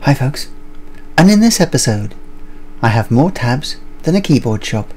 Hi folks, and in this episode I have more tabs than a keyboard shop.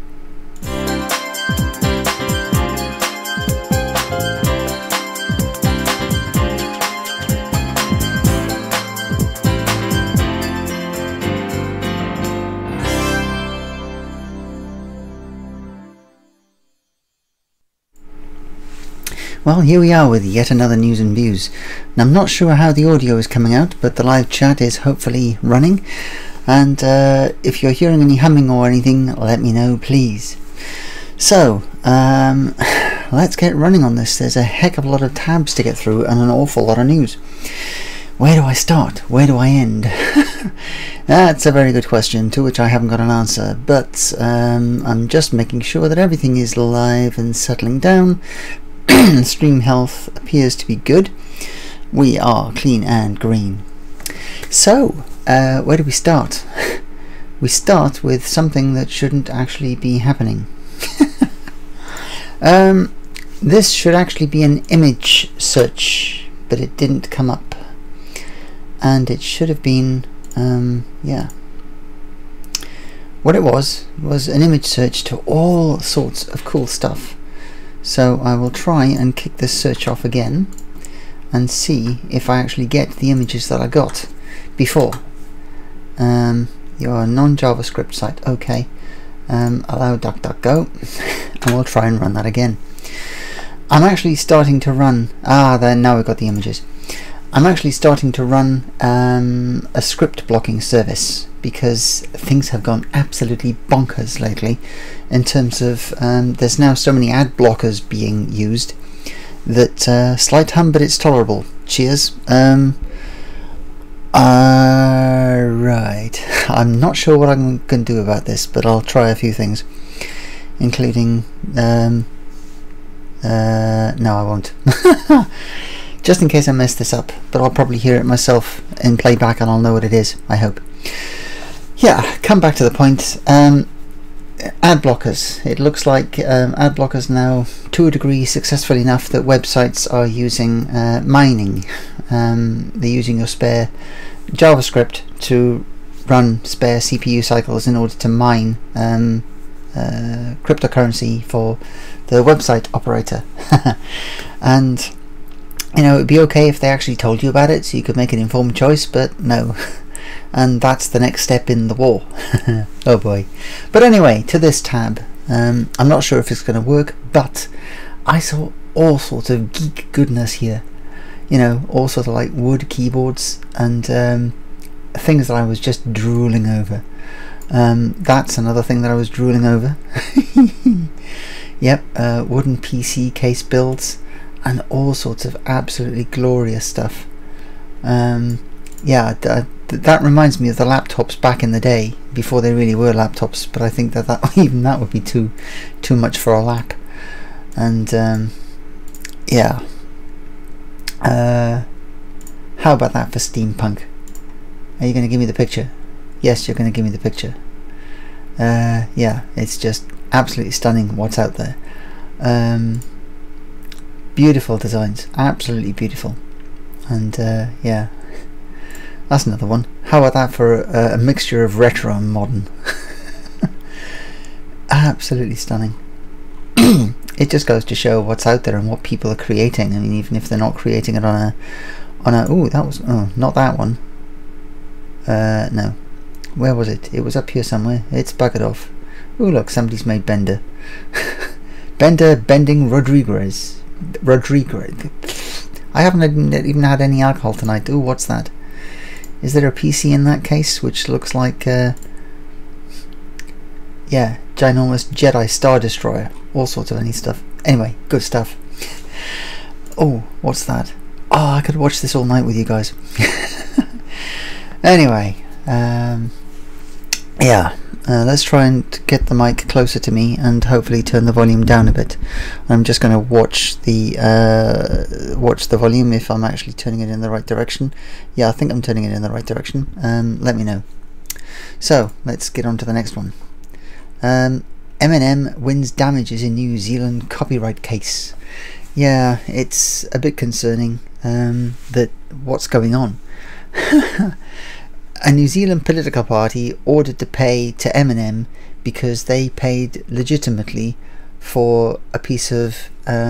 Well, here we are with yet another news and views. Now, I'm not sure how the audio is coming out, but the live chat is hopefully running. And if you're hearing any humming or anything, let me know, please. So, let's get running on this. There's a heck of a lot of tabs to get through and an awful lot of news. Where do I start? Where do I end? That's a very good question, to which I haven't got an answer. But I'm just making sure that everything is live and settling down. Stream health appears to be good. We are clean and green. So, where do we start? We start with something that shouldn't actually be happening. This should actually be an image search, but it didn't come up. And it should have been, yeah. What it was an image search to all sorts of cool stuff. So I will try and kick this search off again and see if I actually get the images that I got before. Your non-JavaScript site, okay. Allow DuckDuckGo, and we'll try and run that again. I'm actually starting to run, then now we've got the images. I'm actually starting to run a script blocking service because things have gone absolutely bonkers lately in terms of there's now so many ad blockers being used that slight hum, but it's tolerable. Cheers. Right. I'm not sure what I'm going to do about this, but I'll try a few things, including no, I won't. Just in case I mess this up, but I'll probably hear it myself in playback and I'll know what it is, I hope. Yeah, come back to the point. Ad blockers. It looks like ad blockers now, to a degree, successful enough that websites are using mining. They're using your spare JavaScript to run spare CPU cycles in order to mine cryptocurrency for the website operator. And you know, it'd be okay if they actually told you about it so you could make an informed choice, but no. And that's the next step in the war. Oh boy. But anyway, to this tab. I'm not sure if it's going to work, but I saw all sorts of geek goodness here. You know, all sorts of like wood keyboards and things that I was just drooling over. That's another thing that I was drooling over. Yep, wooden PC case builds and all sorts of absolutely glorious stuff. Yeah, that reminds me of the laptops back in the day, before they really were laptops, but I think that even that would be too much for a lap. And yeah, how about that for steampunk? Are you going to give me the picture? Yes, you're going to give me the picture. Yeah, it's just absolutely stunning what's out there. Beautiful designs, absolutely beautiful. And yeah, that's another one. How about that for a mixture of retro and modern? Absolutely stunning. It just goes to show what's out there and what people are creating. I mean, even if they're not creating it on a oh, that was, oh, not that one. No, where was it? It was up here somewhere. It's buggered off. Oh look, somebody's made Bender. Bender bending Rodriguez. I haven't even had any alcohol tonight. Ooh, what's that? Is there a PC in that case which looks like yeah, ginormous Jedi Star Destroyer, all sorts of any stuff. Anyway, good stuff. Oh, what's that? Oh, I could watch this all night with you guys. Anyway, yeah, let's try and get the mic closer to me and hopefully turn the volume down a bit. I'm just going to watch the volume if I'm actually turning it in the right direction. Yeah, I think I'm turning it in the right direction. Let me know. So let's get on to the next one. Eminem wins damages in New Zealand copyright case. Yeah, it's a bit concerning that what's going on. a New Zealand political party ordered to pay to Eminem because they paid legitimately for a piece of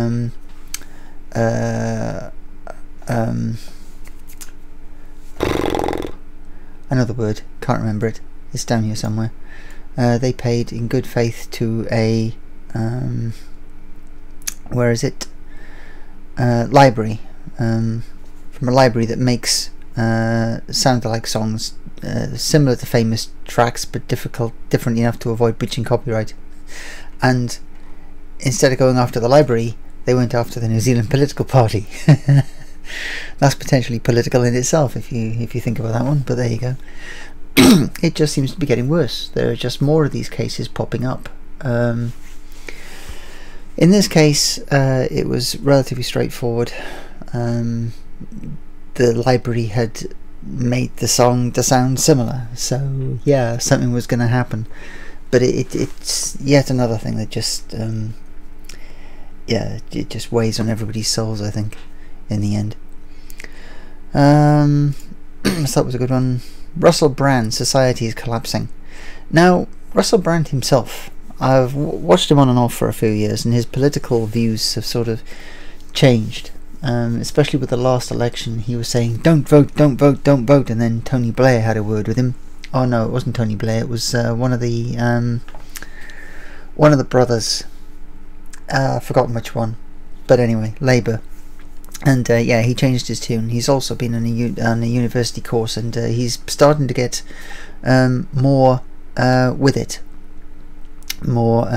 another word, can't remember it, it's down here somewhere. They paid in good faith to a where is it, library, from a library that makes sound-alike songs, similar to famous tracks but different enough to avoid breaching copyright. And instead of going after the library, they went after the New Zealand political party. That's potentially political in itself if you think about that one, but there you go. It just seems to be getting worse. There are just more of these cases popping up. In this case, it was relatively straightforward. The library had made the song to sound similar, so yeah, something was going to happen. But it's yet another thing that just yeah, it just weighs on everybody's souls, I think, in the end. So that was a good one. Russell Brand, Society is Collapsing. Now, Russell Brand himself, I've watched him on and off for a few years, and his political views have sort of changed. Especially with the last election, he was saying, don't vote, don't vote, don't vote, and then Tony Blair had a word with him. Oh no, it wasn't Tony Blair, it was one of the brothers. I've forgotten which one, but anyway, Labour. And yeah, he changed his tune. He's also been on a university course, and he's starting to get more with it, more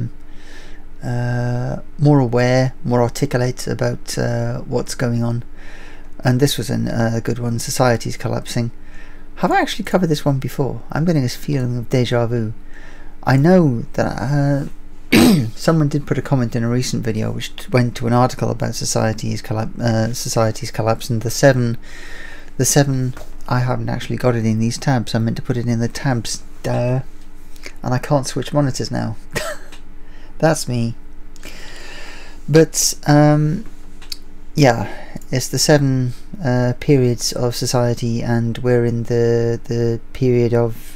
aware, more articulate about what's going on. And this was a good one. Society's Collapsing. Have I actually covered this one before? I'm getting this feeling of deja vu. I know that someone did put a comment in a recent video which went to an article about society's collapse, and the seven. I haven't actually got it in these tabs. I meant to put it in the tabs, and I can't switch monitors now. That's me. But yeah, it's the 7 periods of society, and we're in the period of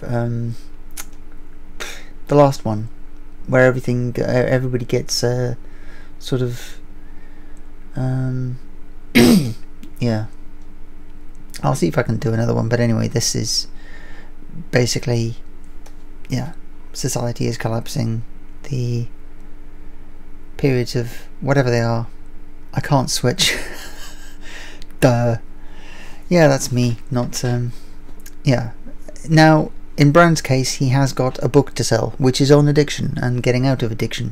the last one, where everybody gets sort of yeah. I'll see if I can do another one, but anyway, this is basically, yeah, society is collapsing. The periods of whatever they are, I can't switch. Duh. Yeah, that's me, not yeah. Now, in Brand's case, he has got a book to sell, which is on addiction and getting out of addiction.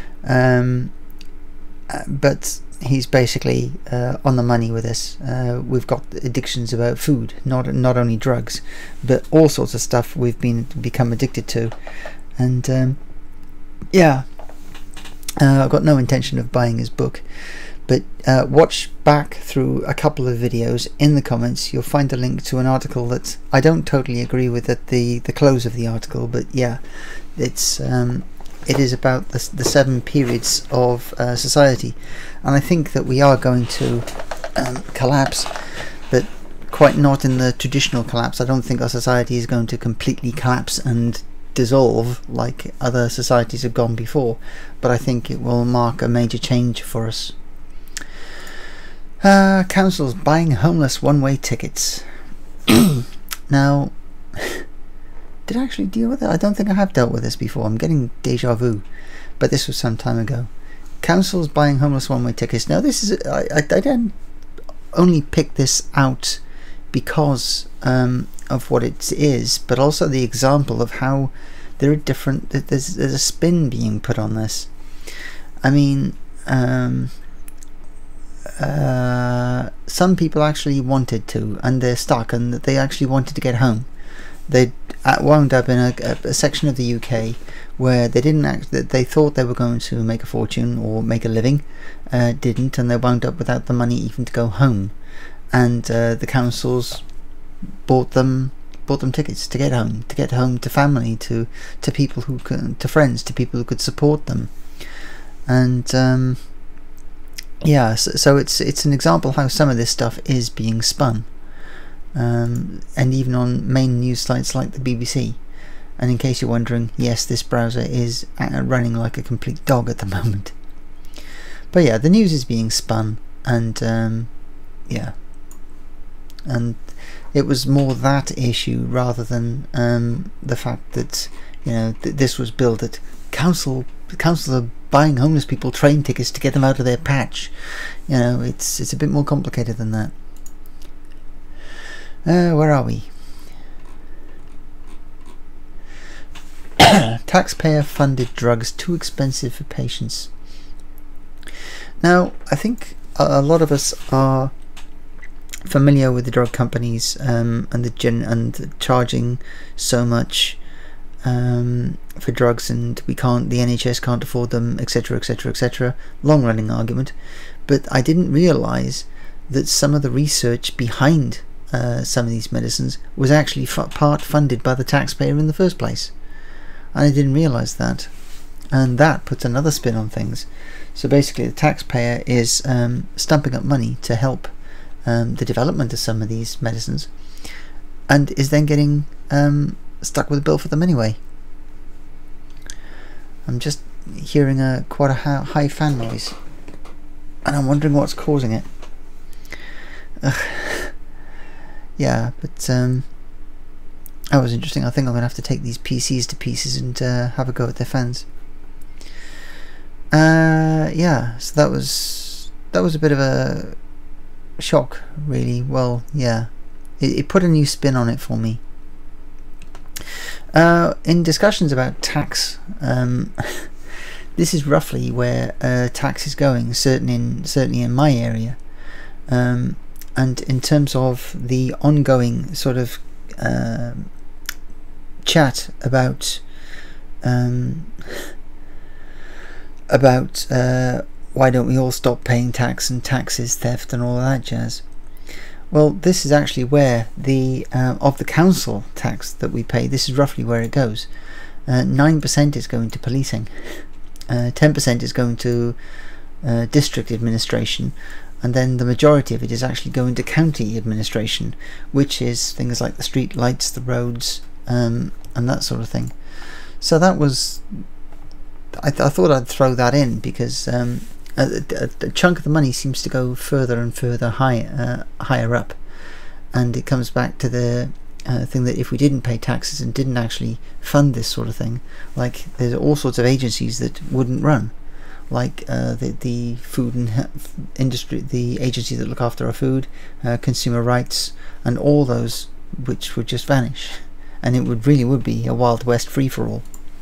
But he's basically on the money with this. We've got addictions about food, not only drugs, but all sorts of stuff we've become addicted to. And yeah, I've got no intention of buying his book. But watch back through a couple of videos. In the comments you'll find a link to an article that I don't totally agree with at the close of the article, but yeah, it is about the 7 periods of society, and I think that we are going to collapse, but quite not in the traditional collapse. I don't think our society is going to completely collapse and dissolve like other societies have gone before, but I think it will mark a major change for us. Councils buying homeless one-way tickets. Now, did I actually deal with it? I don't think I have dealt with this before. I'm getting deja vu, but this was some time ago. Councils buying homeless one-way tickets. Now, this is I didn't only pick this out because of what it is, but also the example of how there are different. There's a spin being put on this. I mean, some people actually wanted to, and they're stuck, and they actually wanted to get home. They wound up in a section of the UK where they didn't they thought they were going to make a fortune or make a living, didn't, and they wound up without the money even to go home, and the councils bought them tickets to get home to family, to people who could, to friends, to people who could support them. And yeah, so it's an example how some of this stuff is being spun. and even on main news sites like the BBC. And in case you're wondering, yes, this browser is running like a complete dog at the moment. But yeah, the news is being spun, and yeah, and it was more that issue rather than the fact that, you know, this was billed at council are buying homeless people train tickets to get them out of their patch. You know, it's a bit more complicated than that. Where are we? Taxpayer funded drugs too expensive for patients. Now, I think a lot of us are familiar with the drug companies and charging so much for drugs, and the NHS can't afford them, etc, etc, etc. Long running argument. But I didn't realise that some of the research behind some of these medicines was actually part funded by the taxpayer in the first place, and I didn't realise that, and that puts another spin on things. So basically the taxpayer is stumping up money to help the development of some of these medicines, and is then getting stuck with a bill for them anyway. I'm just hearing quite a high fan noise, and I'm wondering what's causing it. Yeah, but that was interesting. I think I'm going to have to take these PCs to pieces and have a go at their fans. Yeah, so that was a bit of a shock, really. Well, yeah, it put a new spin on it for me. In discussions about tax, this is roughly where tax is going, certainly in my area, and in terms of the ongoing sort of chat about why don't we all stop paying tax, and taxes, theft, and all that jazz. Well, this is actually where the of the council tax that we pay, this is roughly where it goes. 9% is going to policing, 10% is going to district administration, and then the majority of it is actually going to county administration, which is things like the street lights, the roads, and that sort of thing. So that was, I thought I'd throw that in because a chunk of the money seems to go further and further higher up, and it comes back to the thing that if we didn't pay taxes and didn't actually fund this sort of thing, like there's all sorts of agencies that wouldn't run, like the food and industry, the agencies that look after our food, consumer rights, and all those, which would just vanish, and it really would be a Wild West free-for-all.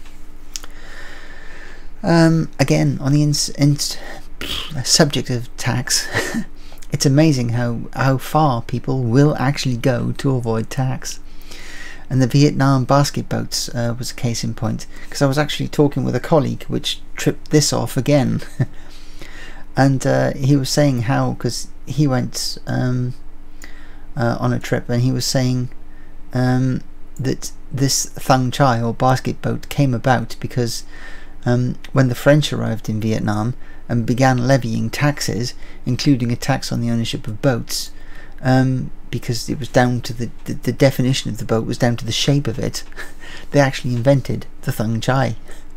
Again, on the subject of tax, it's amazing how far people will actually go to avoid tax. And the Vietnam basket boats was a case in point, because I was actually talking with a colleague which tripped this off again. And he was saying how, because he went on a trip, and he was saying that this Thang Chai, or basket boat, came about because when the French arrived in Vietnam and began levying taxes, including a tax on the ownership of boats, because it was down to the definition of the boat was down to the shape of it, they actually invented the Thang Chai.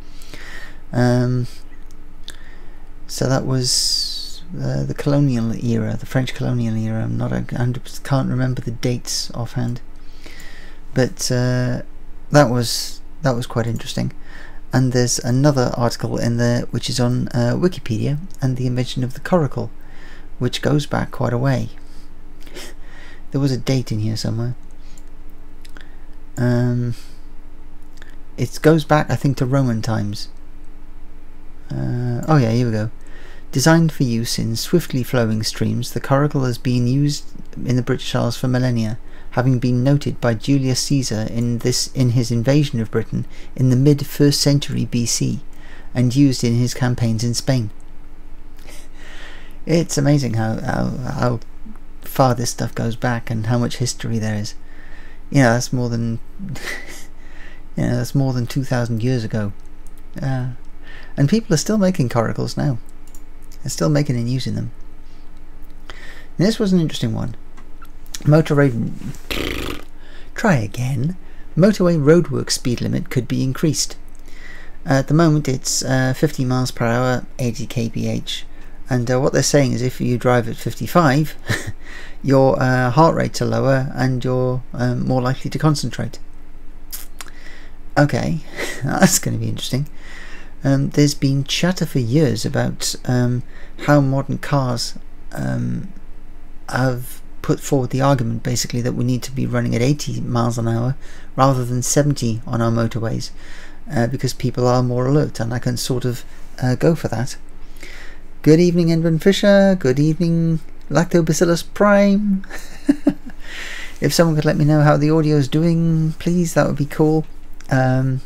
So that was the colonial era, the French colonial era. I'm not 100%, can't remember the dates offhand, but that was quite interesting. And there's another article in there which is on Wikipedia, and the invention of the coracle, which goes back quite a way. There was a date in here somewhere. It goes back, I think, to Roman times. Oh yeah, here we go. Designed for use in swiftly flowing streams, the coracle has been used in the British Isles for millennia, having been noted by Julius Caesar in his invasion of Britain in the mid-1st century BC, and used in his campaigns in Spain. It's amazing how far this stuff goes back, and how much history there is. You know, that's more than that's more than 2,000 years ago. And people are still making coracles now. They're still making and using them. And this was an interesting one. Try again. Motorway roadwork speed limit could be increased. At the moment it's 50 miles per hour, 80 kph, and what they're saying is if you drive at 55 your heart rates are lower and you're more likely to concentrate. Okay, that's going to be interesting. There's been chatter for years about how modern cars have put forward the argument basically that we need to be running at 80 miles an hour rather than 70 on our motorways, because people are more alert, and I can sort of go for that. Good evening, Edwin Fisher. Good evening, Lactobacillus Prime. If someone could let me know how the audio is doing, please, that would be cool. Yeah,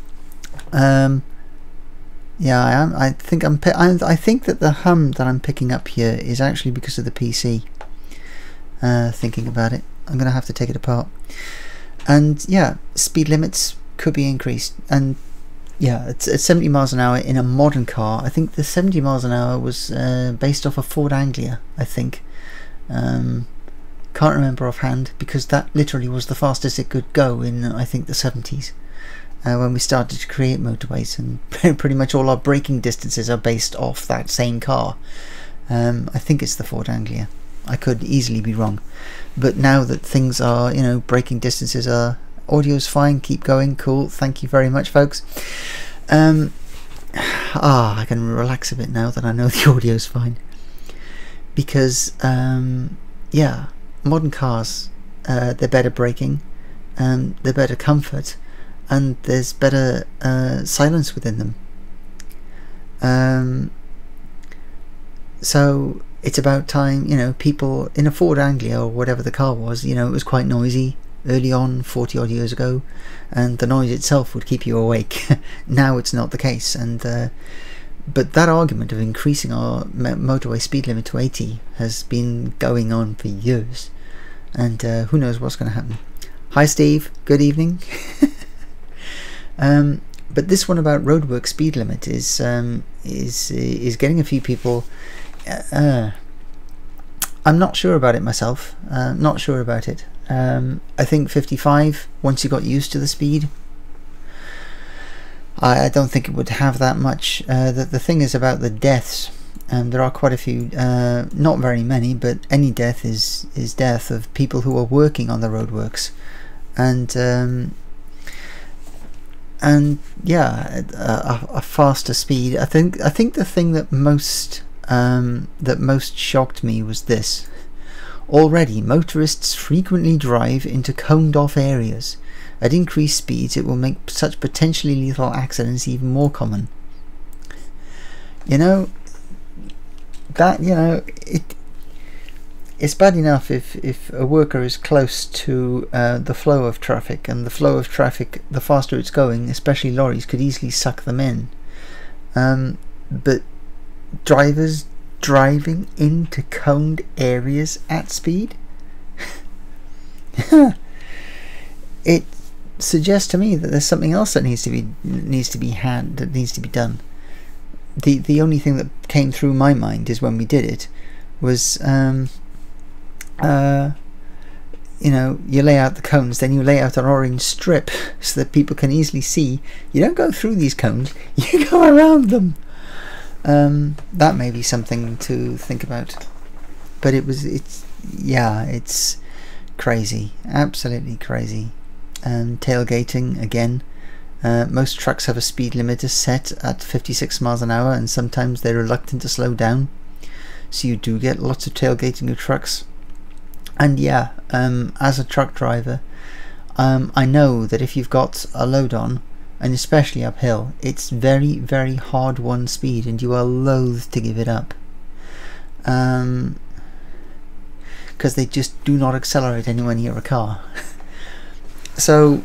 I think that the hum that I'm picking up here is actually because of the PC. Thinking about it, I'm gonna have to take it apart. And yeah, speed limits could be increased, and yeah, it's 70 miles an hour in a modern car. I think the 70 miles an hour was based off a Ford Anglia, I think. Can't remember offhand, because that literally was the fastest it could go in, I think, the 70s. When we started to create motorways, and pretty much all our braking distances are based off that same car. I think it's the Ford Anglia. I could easily be wrong, but now that things are, you know, braking distances are, audio's fine, keep going, cool, thank you very much, folks. I can relax a bit now that I know the audio's fine, because yeah, modern cars, they're better braking, they're better comfort, and there's better silence within them. So it's about time, you know, people in a Ford Anglia or whatever the car was, you know, it was quite noisy early on, 40 odd years ago, and the noise itself would keep you awake. Now it's not the case, and but that argument of increasing our motorway speed limit to 80 has been going on for years, and who knows what's going to happen. Hi Steve, good evening. But this one about roadwork speed limit is getting a few people. I'm not sure about it myself. Not sure about it. I think 55, once you got used to the speed, I don't think it would have that much. The thing is about the deaths, there are quite a few, not very many, but any death is death of people who are working on the roadworks, and yeah, a faster speed. I think the thing that most shocked me was this. Already, motorists frequently drive into coned-off areas. At increased speeds, it will make such potentially lethal accidents even more common. You know, that, you know, it's bad enough if a worker is close to the flow of traffic, and the flow of traffic, the faster it's going, especially lorries, could easily suck them in. But drivers driving into coned areas at speed, it suggests to me that there's something else that needs to be done. The only thing that came through my mind is when we did it was you know, you lay out the cones, then you lay out an orange strip so that people can easily see. You don't go through these cones, you go around them. That may be something to think about, but it's crazy, absolutely crazy. Tailgating again. Most trucks have a speed limiter set at 56 miles an hour, and sometimes they're reluctant to slow down, so you do get lots of tailgating of trucks. And yeah, as a truck driver, I know that if you've got a load on, and especially uphill, it's very, very hard won speed, and you are loath to give it up, because they just do not accelerate anywhere near a car. So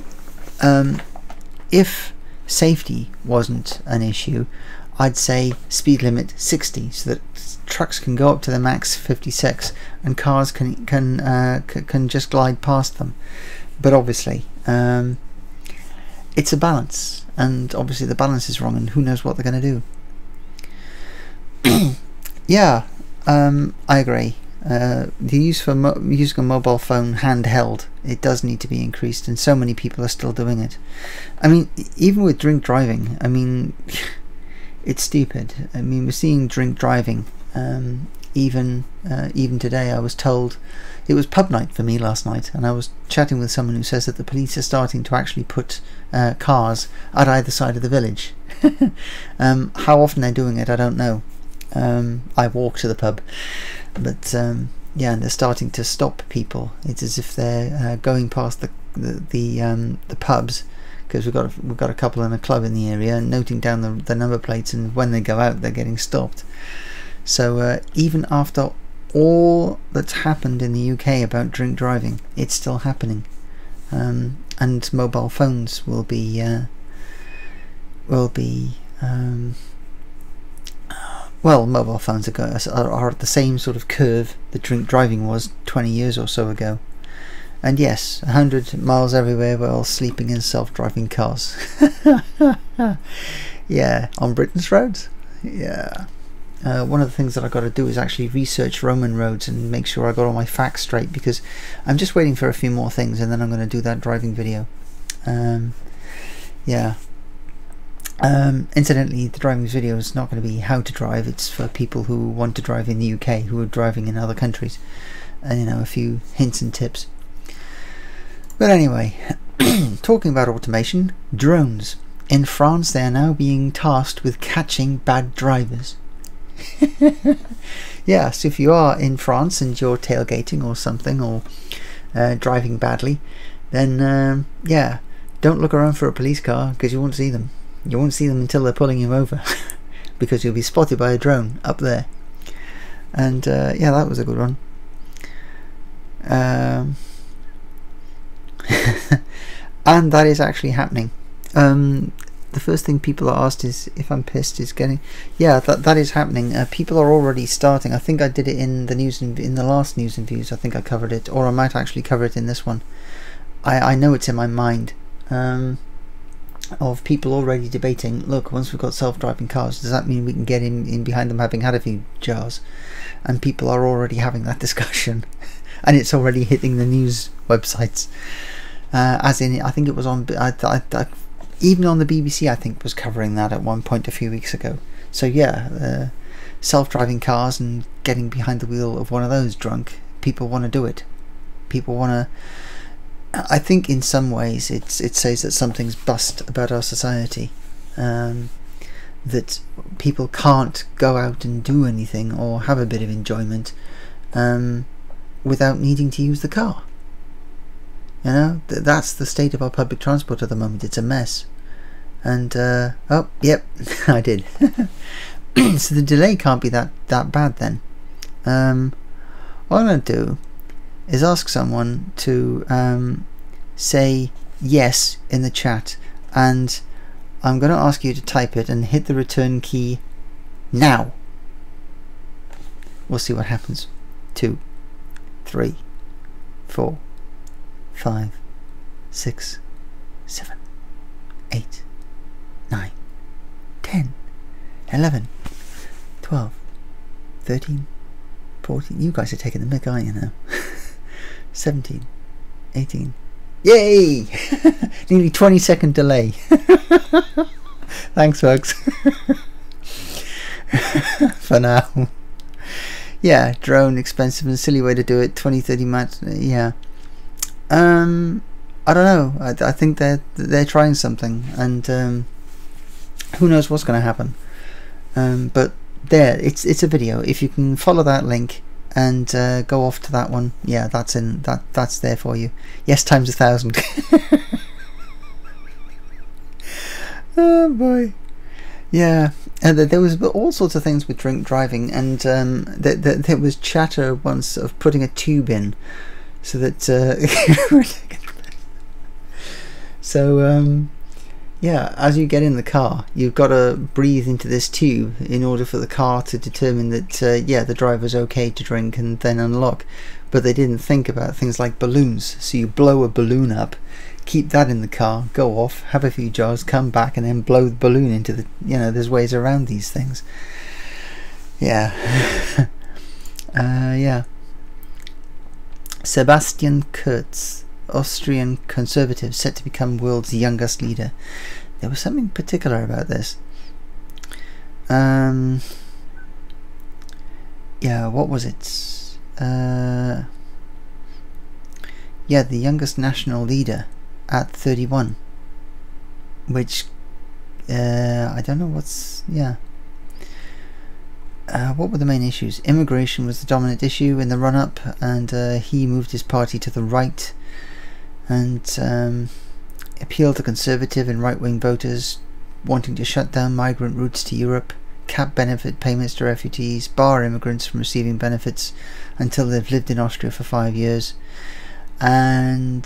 if safety wasn't an issue, I'd say speed limit 60, so that trucks can go up to the max 56 and cars can just glide past them. But obviously it's a balance, and obviously the balance is wrong, and who knows what they're going to do. Yeah, I agree. The use for using a mobile phone handheld, it does need to be increased, and so many people are still doing it. I mean, even with drink driving, I mean, it's stupid. I mean, we're seeing drink driving. Even today, I was told it was pub night for me last night, and I was chatting with someone who says that the police are starting to actually put cars at either side of the village. How often they're doing it, I don't know. I walk to the pub, but yeah, and they're starting to stop people. It's as if they're going past the pubs, because we've got a couple in a club in the area, and noting down the number plates, and when they go out, they're getting stopped. So even after all that's happened in the UK about drink driving, it's still happening, and mobile phones will be well, mobile phones are at the same sort of curve that drink driving was 20 years or so ago. And yes, 100 miles everywhere while sleeping in self-driving cars. Yeah, on Britain's roads. Yeah. One of the things that I've got to do is actually research Roman roads and make sure I got all my facts straight, because I'm just waiting for a few more things, and then I'm going to do that driving video. Yeah. Incidentally, the driving video is not going to be how to drive. It's for people who want to drive in the UK, who are driving in other countries, and you know, a few hints and tips. But anyway, talking about automation, drones. In France, they are now being tasked with catching bad drivers. Yeah, so if you are in France and you're tailgating or something, or driving badly, then yeah, don't look around for a police car, because you won't see them. You won't see them until they're pulling you over, because you'll be spotted by a drone up there. And yeah, that was a good one. And that is actually happening. The first thing people are asked is if I'm pissed is getting... Yeah, that is happening. People are already starting. I think I did it in the news, in the last news and views. I think I covered it, or I might actually cover it in this one. I know it's in my mind. Of people already debating, look, once we've got self-driving cars, does that mean we can get in behind them having had a few jars? And people are already having that discussion. And it's already hitting the news websites. As in, I think it was on... even on the BBC, I think, was covering that at one point a few weeks ago. So yeah, self-driving cars and getting behind the wheel of one of those drunk, people want to do it. People want to... I think in some ways it says that something's bust about our society, that people can't go out and do anything or have a bit of enjoyment without needing to use the car. You know, that's the state of our public transport at the moment. It's a mess. And oh, yep, I did. So the delay can't be that bad then. What I'm going to do is ask someone to say yes in the chat, and I'm going to ask you to type it and hit the return key now. We'll see what happens. 2, 3, 4, 5, 6, 7, 8, 9, 10, 11, 12, 13, 14. You guys are taking the mick, aren't you now? 17, 18. Yay! Nearly 20-second delay. Thanks, folks. For now. Yeah, drone, expensive and silly way to do it. 20-30 minutes. Yeah. I don't know. I think they're trying something, and who knows what's going to happen. But there, it's a video. If you can follow that link and go off to that one, yeah, that's there for you. Yes, times 1,000. Oh boy. Yeah, there was all sorts of things with drink driving, and there was chatter once of putting a tube in, so that so yeah, as you get in the car, you've got to breathe into this tube in order for the car to determine that yeah, the driver's okay to drink, and then unlock. But they didn't think about things like balloons, so you blow a balloon up, keep that in the car, go off, have a few jars, come back, and then blow the balloon into the, you know, there's ways around these things. Yeah. Yeah. Sebastian Kurz, Austrian conservative, set to become world's youngest leader. There was something particular about this. Yeah, what was it? Yeah, the youngest national leader at 31. Which, I don't know what's... yeah. What were the main issues? Immigration was the dominant issue in the run-up, and he moved his party to the right and appealed to conservative and right-wing voters, wanting to shut down migrant routes to Europe, cap benefit payments to refugees, bar immigrants from receiving benefits until they've lived in Austria for 5 years. And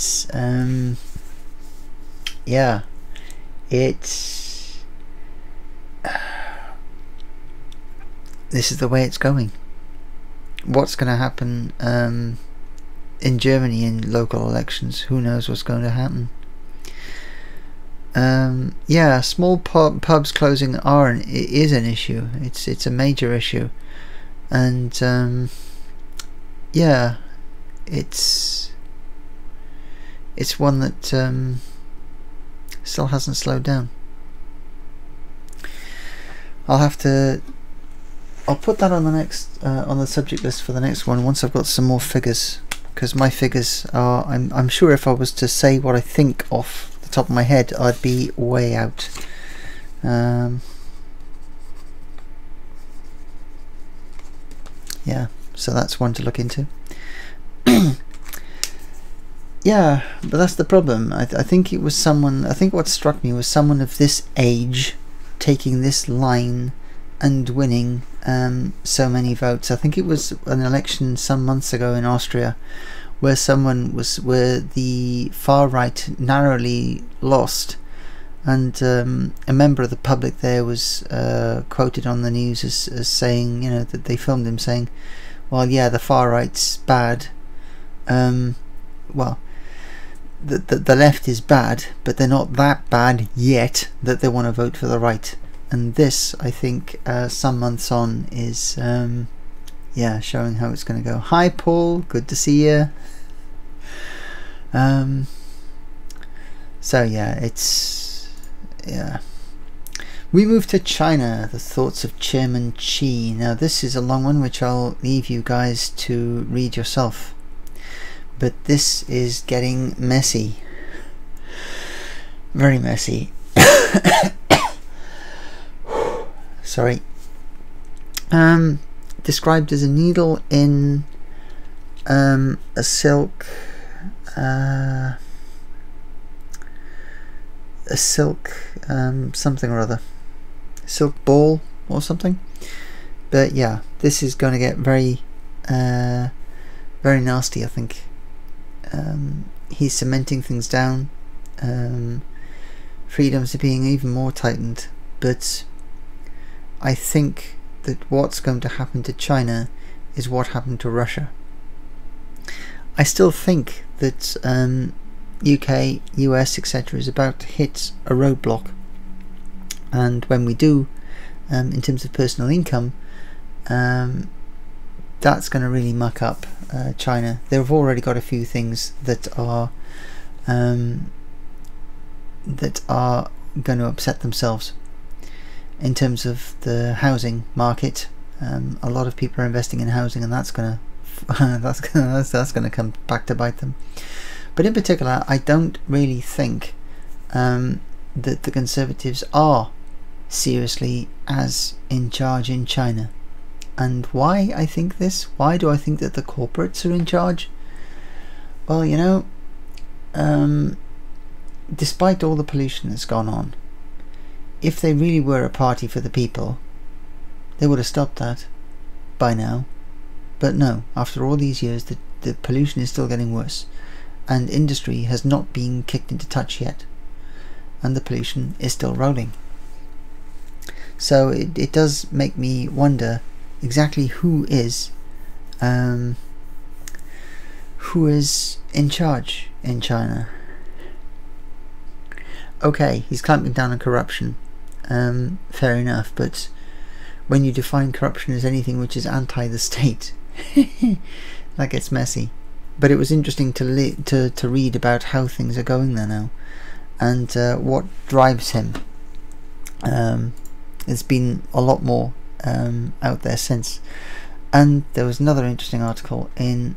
yeah, it's... this is the way it's going. What's going to happen in Germany in local elections? Who knows what's going to happen? Yeah, small pubs closing is an issue. It's a major issue, and yeah, it's one that still hasn't slowed down. I'll put that on the next on the subject list for the next one once I've got some more figures, because my figures are, I'm sure if I was to say what I think off the top of my head, I'd be way out. Yeah, so that's one to look into. Yeah, but that's the problem. I think it was someone, I think what struck me was someone of this age taking this line and winning so many votes. I think it was an election some months ago in Austria where the far right narrowly lost, and a member of the public there was quoted on the news as saying, you know, that they filmed him saying, well, yeah, the far right's bad, well, the left is bad, but they're not that bad yet that they want to vote for the right. And this, I think, some months on, is yeah, showing how it's going to go. Hi Paul, good to see you. So yeah, we move to China, the thoughts of Chairman Xi. Now this is a long one which I'll leave you guys to read yourself, but this is getting messy, very messy. Sorry. Described as a needle in a silk something or other, silk ball or something. But yeah, this is going to get very very nasty, I think. He's cementing things down, freedoms are being even more tightened, but I think that what's going to happen to China is what happened to Russia. I still think that UK, US, etc. is about to hit a roadblock, and when we do, in terms of personal income, that's going to really muck up China. They've already got a few things that are going to upset themselves. In terms of the housing market, a lot of people are investing in housing, and that's gonna that's gonna come back to bite them. But in particular, I don't really think that the Conservatives are seriously as in charge in China. And why I think this? Why do I think that the corporates are in charge? Well, you know, despite all the pollution that's gone on, if they really were a party for the people, they would have stopped that by now. But no, after all these years, the pollution is still getting worse, and industry has not been kicked into touch yet, and the pollution is still rolling. So it does make me wonder exactly who is in charge in China. Okay, he's clamping down on corruption. Fair enough, but when you define corruption as anything which is anti the state, that gets messy. but it was interesting to read about how things are going there now, and what drives him. There's been a lot more out there since, and there was another interesting article in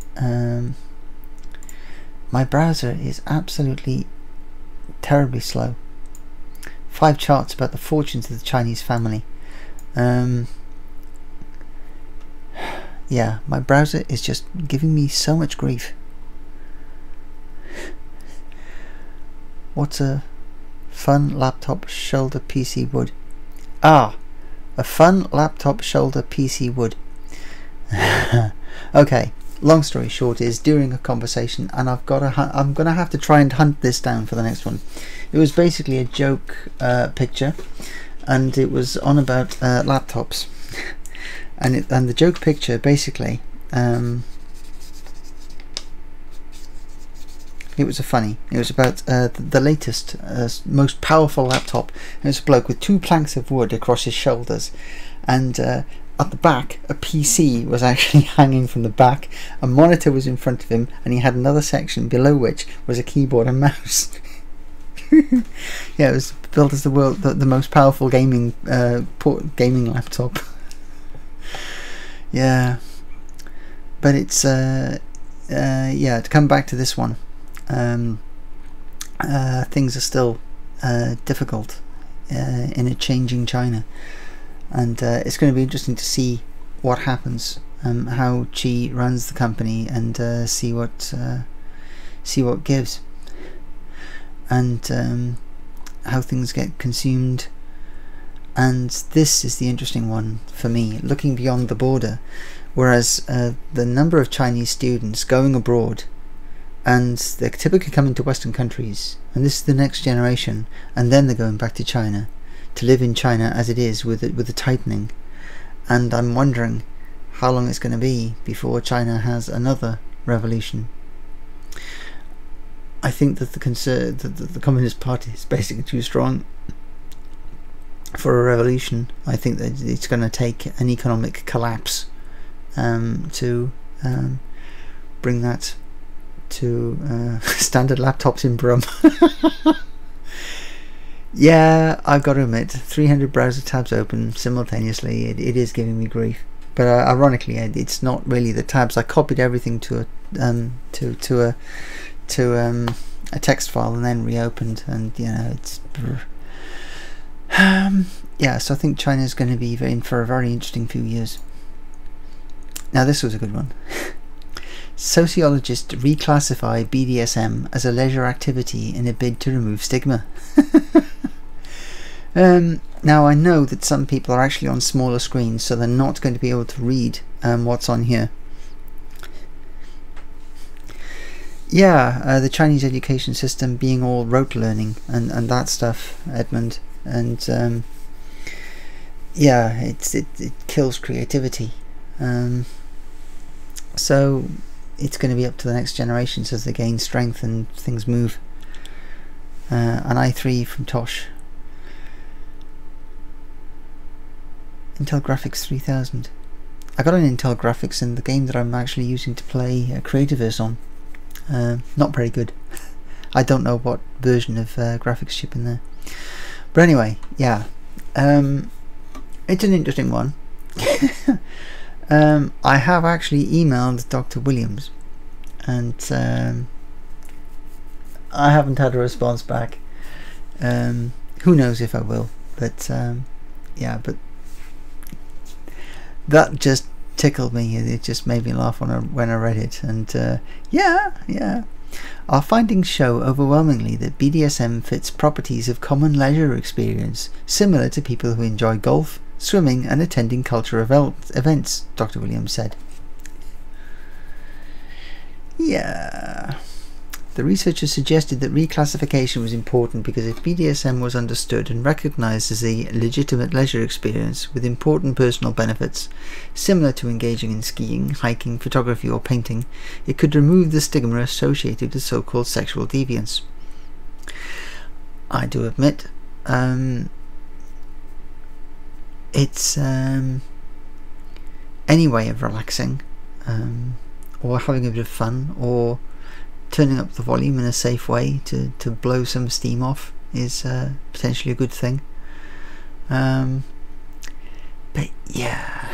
my browser is absolutely terribly slow. 5 charts about the fortunes of the Chinese family. Yeah, my browser is just giving me so much grief. What's a fun laptop shoulder PC wood? Ah, a fun laptop shoulder PC wood. Okay, long story short is, during a conversation, and I'm gonna have to try and hunt this down for the next one. It was basically a joke picture, and it was on about laptops. And the joke picture basically, it was it was about the latest most powerful laptop. It was a bloke with 2 planks of wood across his shoulders, and at the back a PC was actually hanging from the back, a monitor was in front of him, and he had another section below which was a keyboard and mouse. Yeah, it was built as the most powerful gaming laptop. Yeah, but it's yeah, to come back to this one, things are still difficult in a changing China, and it's going to be interesting to see what happens, how Xi runs the company, and see what gives, and how things get consumed. And this is the interesting one for me, looking beyond the border, whereas the number of Chinese students going abroad, and they're typically coming to Western countries, and this is the next generation, and then they're going back to China to live in China as it is, with the tightening. And I'm wondering how long it's going to be before China has another revolution. I think that the Communist Party is basically too strong for a revolution. I think that it's going to take an economic collapse to bring that to standard laptops in Brum. Yeah, I've got to admit, 300 browser tabs open simultaneously, it is giving me grief. But ironically, it's not really the tabs. I copied everything to a text file and then reopened, and you know, it's yeah, so I think China is going to be in for a very interesting few years. Now this was a good one. Sociologists reclassify BDSM as a leisure activity in a bid to remove stigma. Now I know that some people are actually on smaller screens, so they're not going to be able to read what's on here. Yeah, the Chinese education system being all rote learning and that stuff, Edmund, and yeah, it kills creativity. So it's going to be up to the next generations as they gain strength and things move. An i3 from Tosh. Intel Graphics 3000. I got an Intel Graphics in the game that I'm actually using to play Creativerse on. Not very good. I don't know what version of graphics chip in there. But anyway, yeah. It's an interesting one. I have actually emailed Dr. Williams, and I haven't had a response back. Who knows if I will, but yeah, but that just tickled me. It just made me laugh when I read it, and yeah. Our findings show overwhelmingly that BDSM fits properties of common leisure experience, similar to people who enjoy golf, swimming and attending cultural events, Dr. Williams said. Yeah. The researchers suggested that reclassification was important because if BDSM was understood and recognised as a legitimate leisure experience with important personal benefits, similar to engaging in skiing, hiking, photography or painting, it could remove the stigma associated with so-called sexual deviance. I do admit, it's any way of relaxing, or having a bit of fun, or turning up the volume in a safe way to blow some steam off is potentially a good thing. But yeah,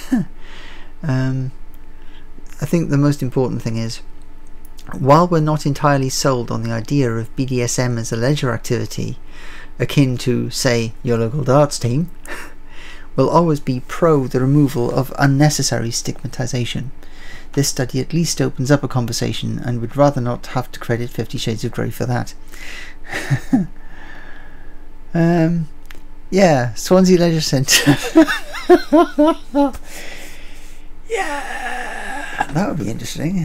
I think the most important thing is, while we're not entirely sold on the idea of BDSM as a leisure activity akin to, say, your local darts team, we'll always be pro the removal of unnecessary stigmatization. This study at least opens up a conversation, and would rather not have to credit 50 Shades of Grey for that. Yeah, Swansea Leisure Centre. Yeah, that would be interesting.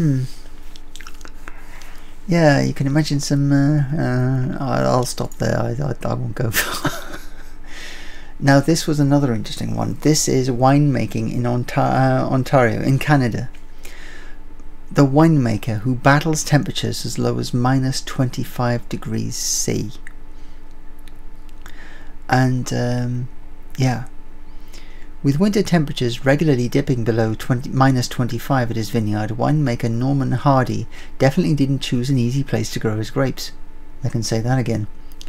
Yeah, you can imagine some. I'll stop there. I won't go far. Now, this was another interesting one. This is winemaking in Ontario, in Canada. The winemaker who battles temperatures as low as minus 25 degrees C. And yeah, with winter temperatures regularly dipping below minus 25 at his vineyard, winemaker Norman Hardy definitely didn't choose an easy place to grow his grapes. I can say that again.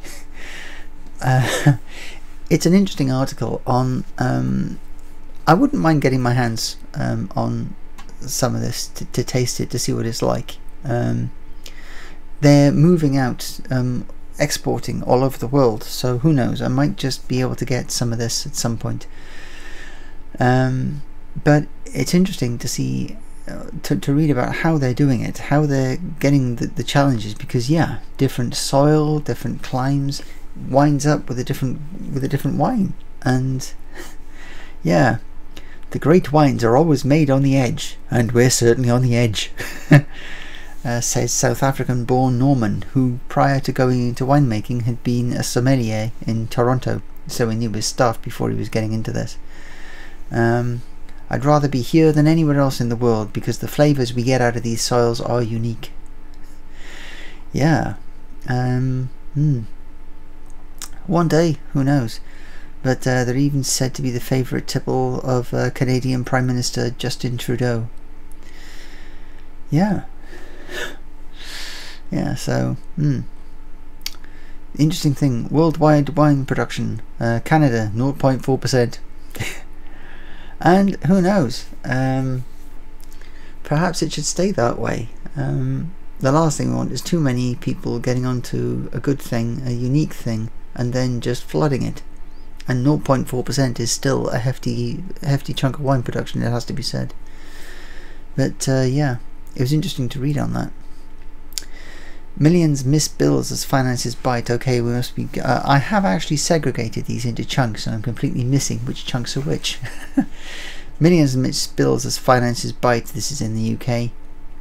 It's an interesting article on. I wouldn't mind getting my hands on some of this to taste it, to see what it's like. They're moving out, exporting all over the world, so who knows, I might just be able to get some of this at some point. But it's interesting to see, to read about how they're doing it, how they're getting the challenges, because yeah, different soil, different climes, winds up with a different wine. And yeah, the great wines are always made on the edge, and we're certainly on the edge. Says South African born Norman, who prior to going into winemaking had been a sommelier in Toronto, so he knew his stuff before he was getting into this. I'd rather be here than anywhere else in the world, because the flavours we get out of these soils are unique. Yeah. One day, who knows? But they're even said to be the favourite tipple of Canadian Prime Minister Justin Trudeau. Yeah. Yeah, so, interesting thing, worldwide wine production, Canada, 0.4%. And who knows, perhaps it should stay that way. The last thing we want is too many people getting onto a good thing, a unique thing, and then just flooding it. And 0.4% is still a hefty chunk of wine production, it has to be said. But yeah, it was interesting to read on that. Millions miss bills as finances bite. Okay, we must be. I have actually segregated these into chunks, and I'm completely missing which chunks are which. Millions miss bills as finances bite. This is in the UK.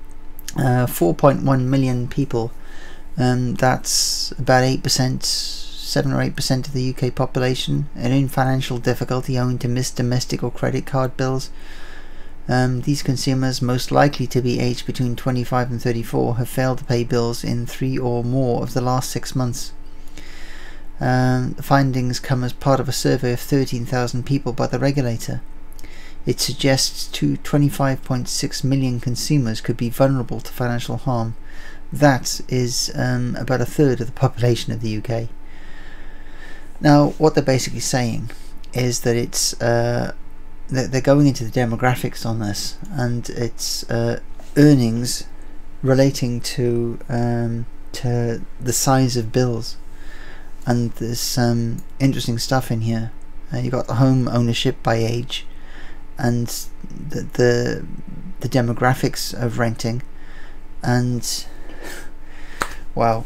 4.1 million people. That's about 8%, 7 or 8% of the UK population, are in financial difficulty owing to missed domestic or credit card bills. These consumers, most likely to be aged between 25 and 34, have failed to pay bills in 3 or more of the last 6 months. The findings come as part of a survey of 13,000 people by the regulator. It suggests 25.6 million consumers could be vulnerable to financial harm. That is about a third of the population of the UK. Now, what they're basically saying is that it's they're going into the demographics on this, and it's earnings relating to the size of bills, and there's some interesting stuff in here. You've got the home ownership by age, and the demographics of renting, and wow,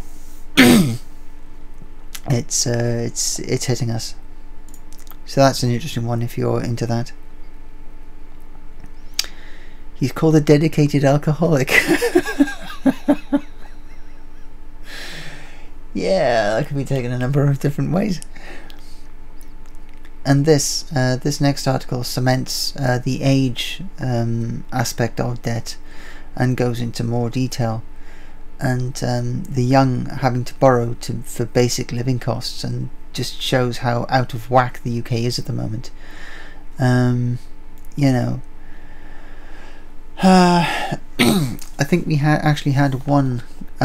it's hitting us. So that's an interesting one if you're into that. He's called a dedicated alcoholic. Yeah, that could be taken a number of different ways. And this next article cements the age aspect of debt and goes into more detail, and the young having to borrow for basic living costs, and just shows how out of whack the UK is at the moment. You know, I think we actually had one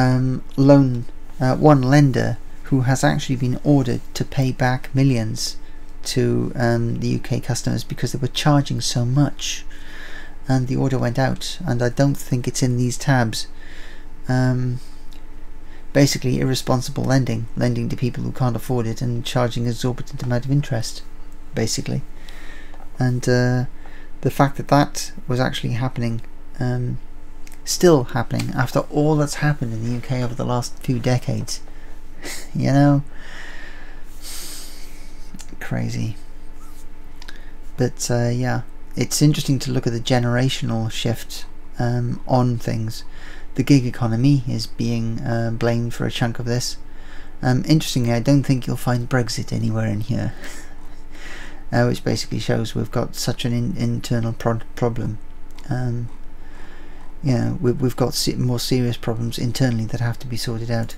one lender who has actually been ordered to pay back millions to the UK customers because they were charging so much, and the order went out, and I don't think it's in these tabs. Basically irresponsible lending to people who can't afford it and charging an exorbitant amount of interest, basically. And the fact that that was actually happening, still happening after all that's happened in the UK over the last few decades, you know, crazy. But yeah, it's interesting to look at the generational shift on things. The gig economy is being blamed for a chunk of this. Interestingly, I don't think you'll find Brexit anywhere in here, which basically shows we've got such an internal problem. You know, we've got more serious problems internally that have to be sorted out.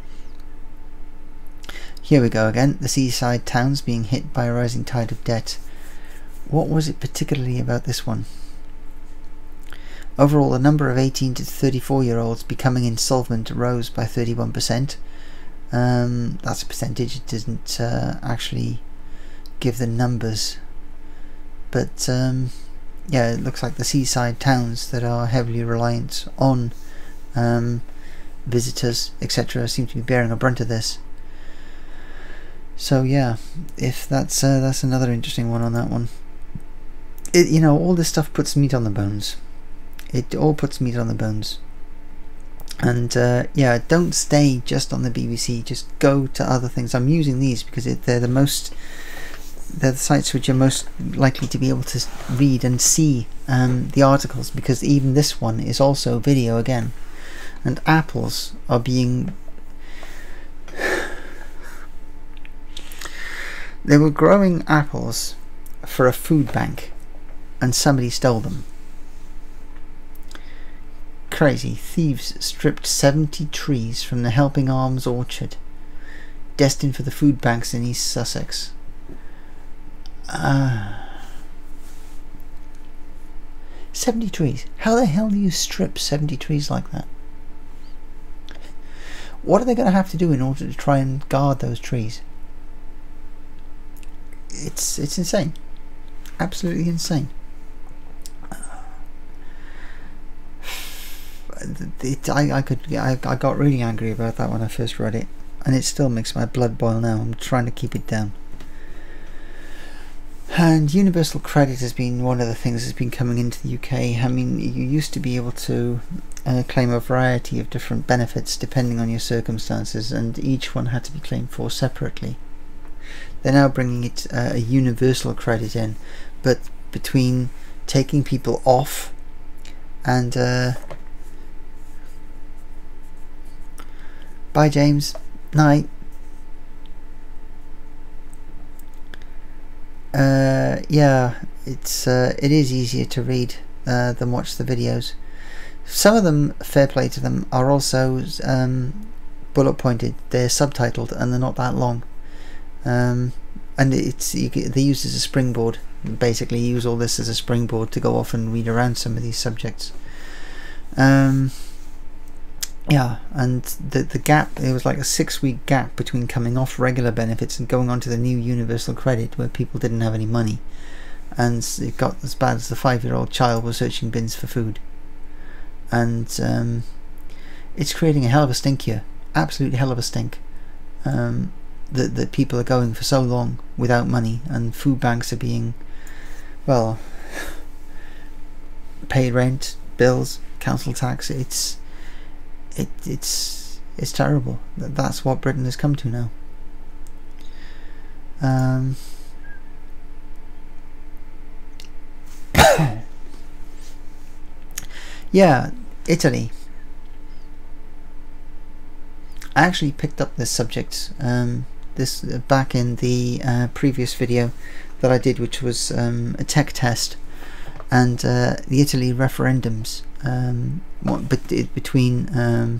Here we go again, the seaside towns being hit by a rising tide of debt. What was it particularly about this one? Overall, the number of 18 to 34-year-olds becoming insolvent rose by 31%. That's a percentage, it doesn't actually give the numbers. But yeah, it looks like the seaside towns that are heavily reliant on visitors, etc., seem to be bearing a brunt of this. So yeah, if that's another interesting one on that one. You know, all this stuff puts meat on the bones. It all puts meat on the bones. And yeah, don't stay just on the BBC, just go to other things. I'm using these because they're the sites which are most likely to be able to read and see the articles, because even this one is also video again. And apples are being... They were growing apples for a food bank and somebody stole them. Crazy. Thieves stripped 70 trees from the Helping Arms orchard, destined for the food banks in East Sussex. 70 trees. How the hell do you strip 70 trees like that? What are they going to have to do in order to try and guard those trees? It's insane. Absolutely insane. I got really angry about that when I first read it, and it still makes my blood boil now. I'm trying to keep it down. And universal credit has been one of the things that's been coming into the UK. I mean, you used to be able to claim a variety of different benefits depending on your circumstances, and each one had to be claimed for separately. They're now bringing it a universal credit in, but between taking people off and bye James, night. Yeah, it is easier to read than watch the videos. Some of them, fair play to them, are also bullet pointed. They're subtitled and they're not that long. And they use as a springboard. Basically, use all this as a springboard to go off and read around some of these subjects. Yeah, and the gap, it was like a 6-week gap between coming off regular benefits and going on to the new universal credit, where people didn't have any money, and it got as bad as the 5-year-old child was searching bins for food. And it's creating a hell of a stink here, absolute hell of a stink. That people are going for so long without money, and food banks are being, well, paid rent, bills, council tax. It's terrible. That's what Britain has come to now. Yeah, Italy. I actually picked up this subject this back in the previous video that I did, which was a tech test, and the Italy referendums between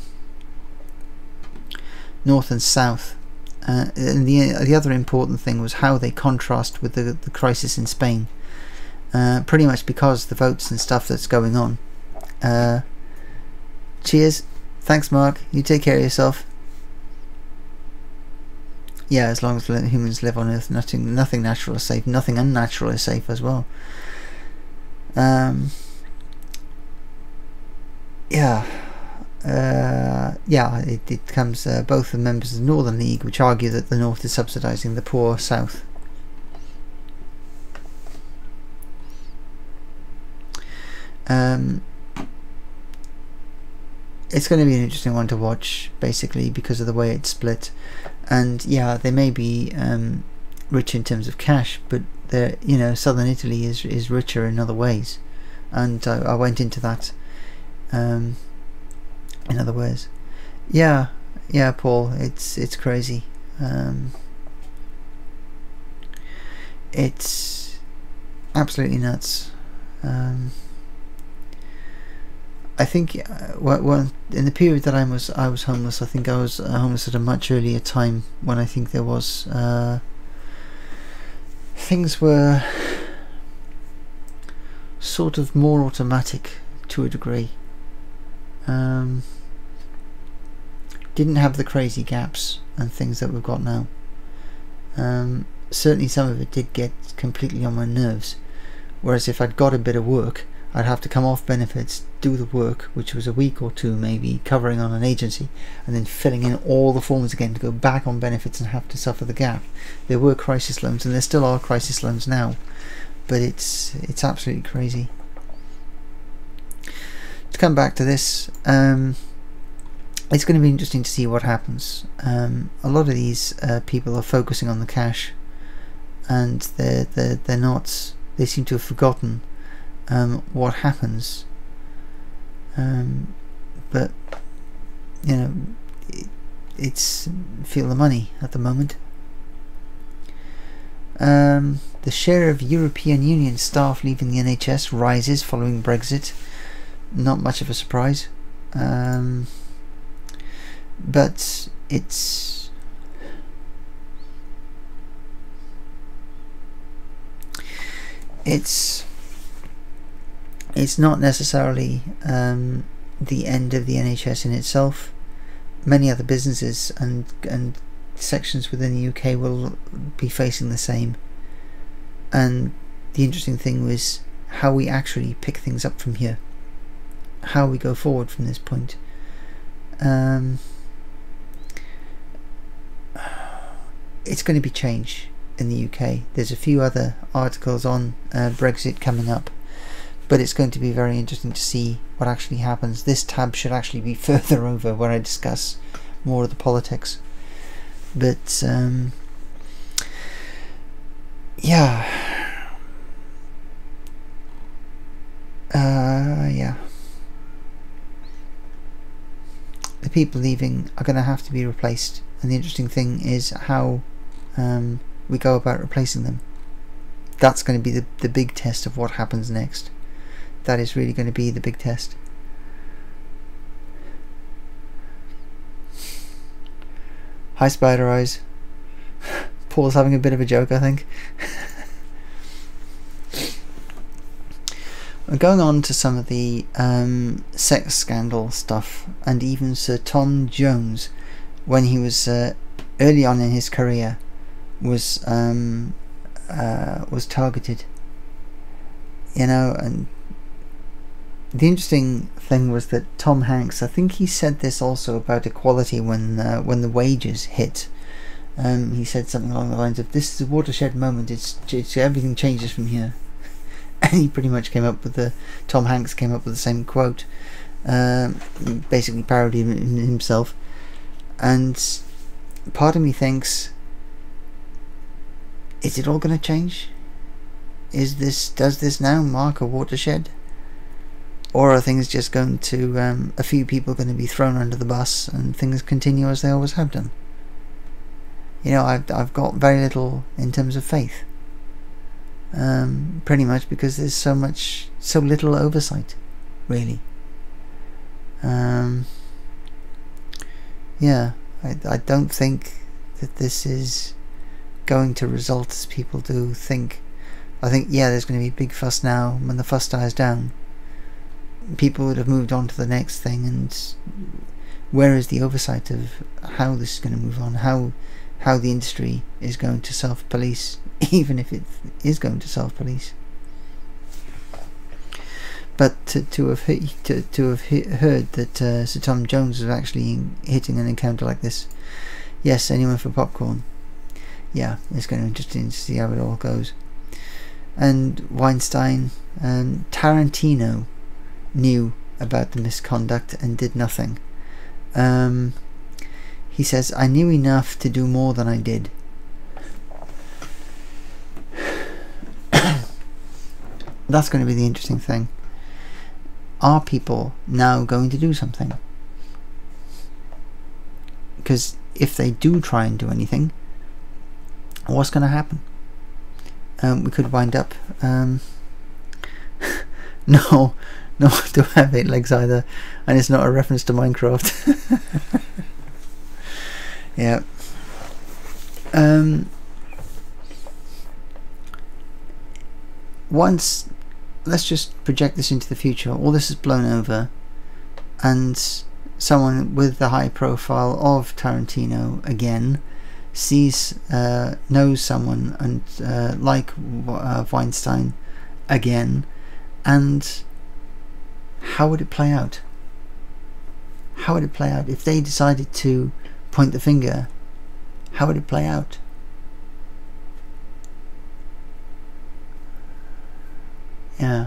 north and south. And the other important thing was how they contrast with the crisis in Spain. Pretty much because the votes and stuff that's going on, Cheers. Thanks, Mark. You take care of yourself. Yeah, as long as humans live on Earth, nothing natural is safe. Nothing unnatural is safe as well. It comes both the members of the Northern League, which argue that the North is subsidising the poor South. It's going to be an interesting one to watch, basically, because of the way it's split. And yeah, they may be rich in terms of cash, but southern Italy is richer in other ways, and I went into that in other ways. Yeah, Paul, it's crazy. It's absolutely nuts. I think in the period that I was homeless, I think I was homeless at a much earlier time, when I think there was things were sort of more automatic to a degree. Didn't have the crazy gaps and things that we've got now. Certainly some of it did get completely on my nerves, whereas if I'd got a bit of work, I'd have to come off benefits, do the work, which was a week or two maybe, covering on an agency, and then filling in all the forms again to go back on benefits and have to suffer the gap. There were crisis loans, and there still are crisis loans now, but it's absolutely crazy. To come back to this, it's going to be interesting to see what happens. A lot of these people are focusing on the cash, and they're not. They seem to have forgotten what happens, but it's feel the money at the moment. The share of European Union staff leaving the NHS rises following Brexit. Not much of a surprise, but it's not necessarily the end of the NHS in itself. Many other businesses and sections within the UK will be facing the same. And the interesting thing was how we actually pick things up from here, how we go forward from this point. It's going to be change in the UK. There's a few other articles on Brexit coming up, but it's going to be very interesting to see what actually happens. This tab should actually be further over, where I discuss more of the politics. But yeah, the people leaving are going to have to be replaced, and the interesting thing is how we go about replacing them. That's going to be the big test of what happens next. That is really going to be the big test. Hi, Spider Eyes. Paul's having a bit of a joke, I think. Going on to some of the sex scandal stuff, and even Sir Tom Jones, when he was early on in his career, was targeted. And the interesting thing was that Tom Hanks, I think he said this also about equality when the wages hit. He said something along the lines of, "This is a watershed moment. It's everything changes from here." And he pretty much came up with Tom Hanks came up with the same quote, basically parodying himself. And part of me thinks, is it all going to change? Does this now mark a watershed? Or are things just going to, a few people going to be thrown under the bus and things continue as they always have done? I've got very little in terms of faith. Pretty much because there's so little oversight, really. I don't think that this is going to result as people do think. I think, there's going to be a big fuss now. When the fuss dies down, people would have moved on to the next thing, and where is the oversight of how this is going to move on, how the industry is going to self-police, even if it is going to self-police. But to have heard that Sir Tom Jones was actually hitting an encounter like this, yes, anyone for popcorn. Yeah, it's going to be interesting to see how it all goes. And Weinstein, Tarantino knew about the misconduct and did nothing. He says, I knew enough to do more than I did. That's going to be the interesting thing. Are people now going to do something? Because if they do try and do anything, what's going to happen? We could wind up no, I don't have 8 legs either, and it's not a reference to Minecraft. Yeah. Once, let's just project this into the future. All this is blown over, and someone with the high profile of Tarantino again sees, knows someone, and like Weinstein again, and how would it play out? How would it play out if they decided to point the finger? How would it play out? Yeah.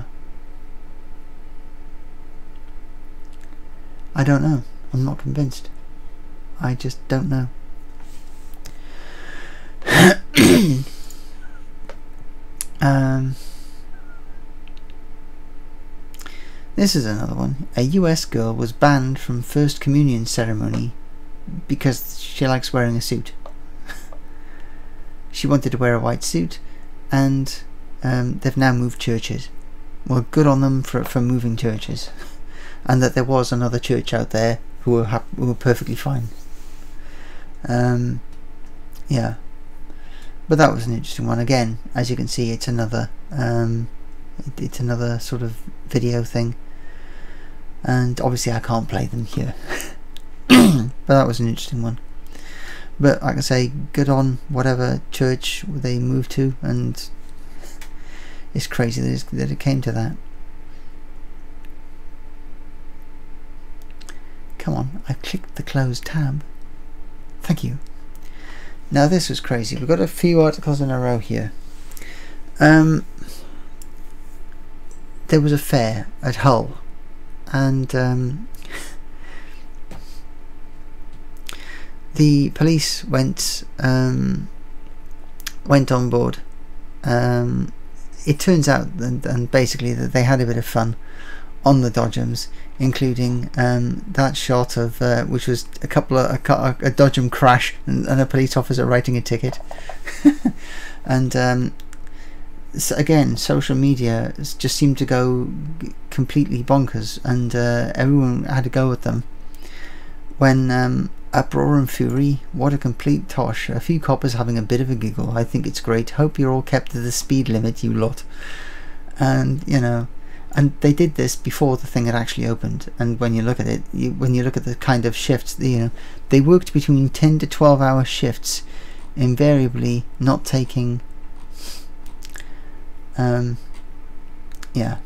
I don't know. I'm not convinced. I just don't know. This is another one. A US girl was banned from First Communion ceremony because she likes wearing a suit. She wanted to wear a white suit, and they've now moved churches. Well, good on them for moving churches, and that there was another church out there who were perfectly fine. Yeah, but that was an interesting one. Again, as you can see, it's another sort of video thing, and obviously I can't play them here. But that was an interesting one. But like I say, good on whatever church they moved to, and it's crazy that it came to that. Come on, I clicked the closed tab. Thank you. Now this was crazy. We've got a few articles in a row here. There was a fair at Hull, and the police went on board. It turns out, and basically, that they had a bit of fun on the Dodgems, including that shot of which was a Dodgem crash and a police officer writing a ticket. And so again, social media just seemed to go completely bonkers, and everyone had to go with them. When uproar and fury, what a complete tosh. A few coppers having a bit of a giggle. I think it's great. Hope you're all kept to the speed limit, you lot. And you know, and they did this before the thing had actually opened. And when you look at it, when you look at the kind of shifts, you know, they worked between 10 to 12 hour shifts, invariably not taking yeah.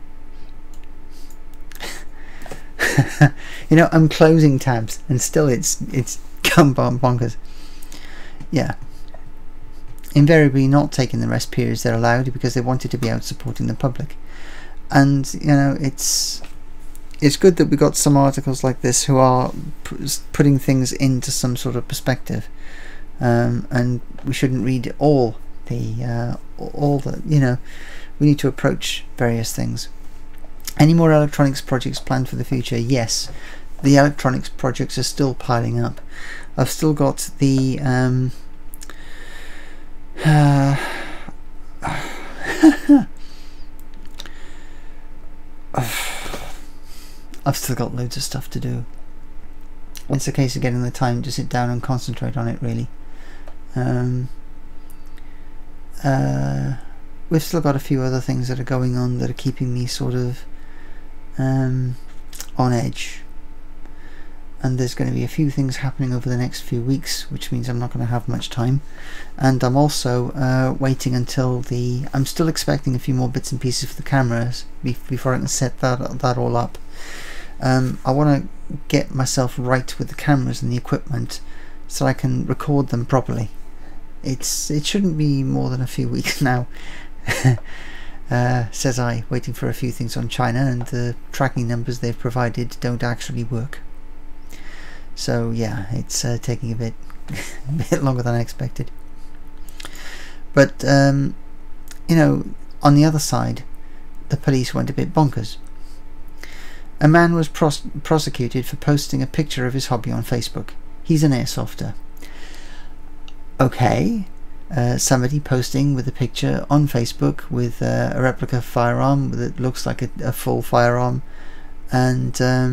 You know, I'm closing tabs and still it's gone bonkers. Yeah. Invariably not taking the rest periods they're allowed because they wanted to be out supporting the public. And you know, it's good that we got some articles like this who are putting things into some sort of perspective, and we shouldn't read all the you know, we need to approach various things. Any more electronics projects planned for the future? Yes, the electronics projects are still piling up. I've still got the I've still got loads of stuff to do. It's a case of getting the time to sit down and concentrate on it, really. We've still got a few other things that are going on that are keeping me sort of on edge. And there's going to be a few things happening over the next few weeks, which means I'm not going to have much time. And I'm also waiting until I'm still expecting a few more bits and pieces for the cameras before I can set that all up. I want to get myself right with the cameras and the equipment so I can record them properly. It shouldn't be more than a few weeks now, says I, waiting for a few things on China, and the tracking numbers they've provided don't actually work. So yeah, it's taking a bit longer than I expected. But you know, on the other side, the police went a bit bonkers. A man was prosecuted for posting a picture of his hobby on Facebook. He's an airsofter. Okay, somebody posting with a picture on Facebook with a replica firearm that looks like a full firearm, and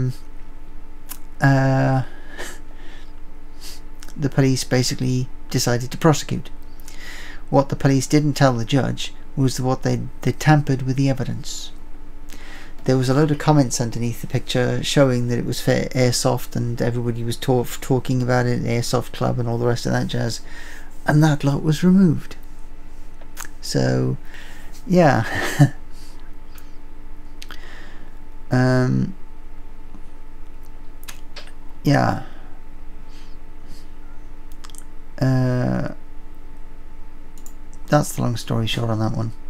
the police basically decided to prosecute. What the police didn't tell the judge was what they tampered with the evidence. There was a load of comments underneath the picture showing that it was for airsoft, and everybody was talking about it, Airsoft Club and all the rest of that jazz, and that lot was removed. So yeah. Yeah. That's the long story short on that one.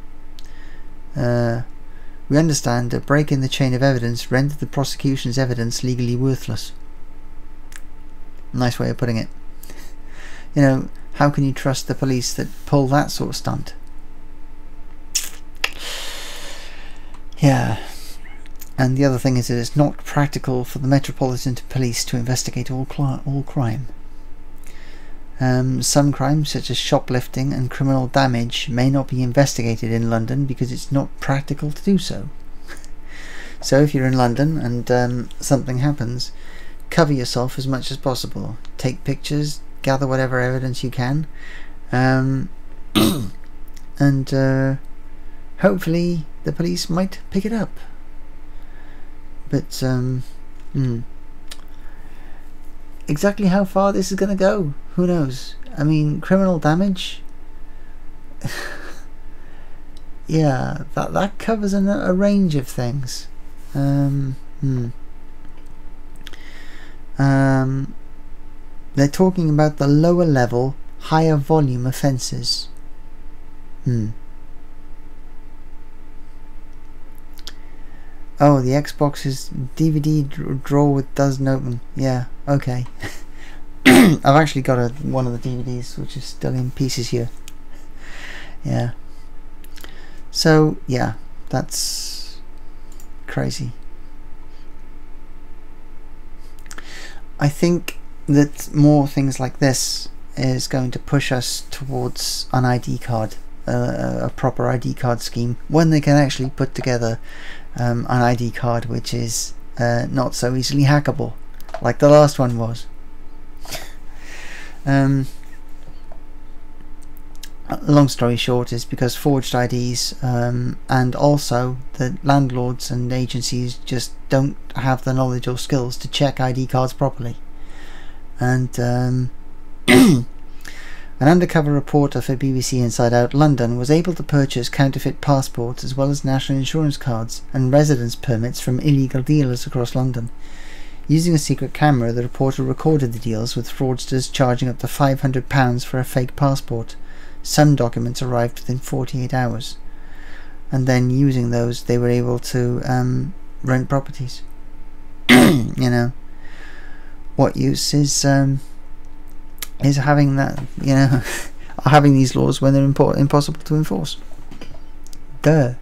We understand a break in the chain of evidence rendered the prosecution's evidence legally worthless. Nice way of putting it. You know, how can you trust the police that pull that sort of stunt? Yeah. And the other thing is that it's not practical for the Metropolitan Police to investigate all crime. Some crimes, such as shoplifting and criminal damage, may not be investigated in London because it's not practical to do so. So if you're in London and something happens, cover yourself as much as possible. Take pictures, gather whatever evidence you can, and hopefully the police might pick it up. But exactly how far this is going to go, who knows? I mean, criminal damage, yeah, that covers a range of things. They're talking about the lower level, higher volume offences. Oh, the Xbox's DVD drawer doesn't open. Yeah, okay. I've actually got one of the DVDs which is still in pieces here. Yeah. So, yeah, that's crazy. I think that more things like this is going to push us towards an ID card, a proper ID card scheme, when they can actually put together an ID card which is not so easily hackable like the last one was. Long story short is because forged IDs and also the landlords and agencies just don't have the knowledge or skills to check ID cards properly. And an undercover reporter for BBC Inside Out London was able to purchase counterfeit passports as well as national insurance cards and residence permits from illegal dealers across London. Using a secret camera, the reporter recorded the deals, with fraudsters charging up to £500 for a fake passport. Some documents arrived within 48 hours. And then using those, they were able to rent properties. You know, what use is having that, you know, having these laws when they're impossible to enforce? Duh.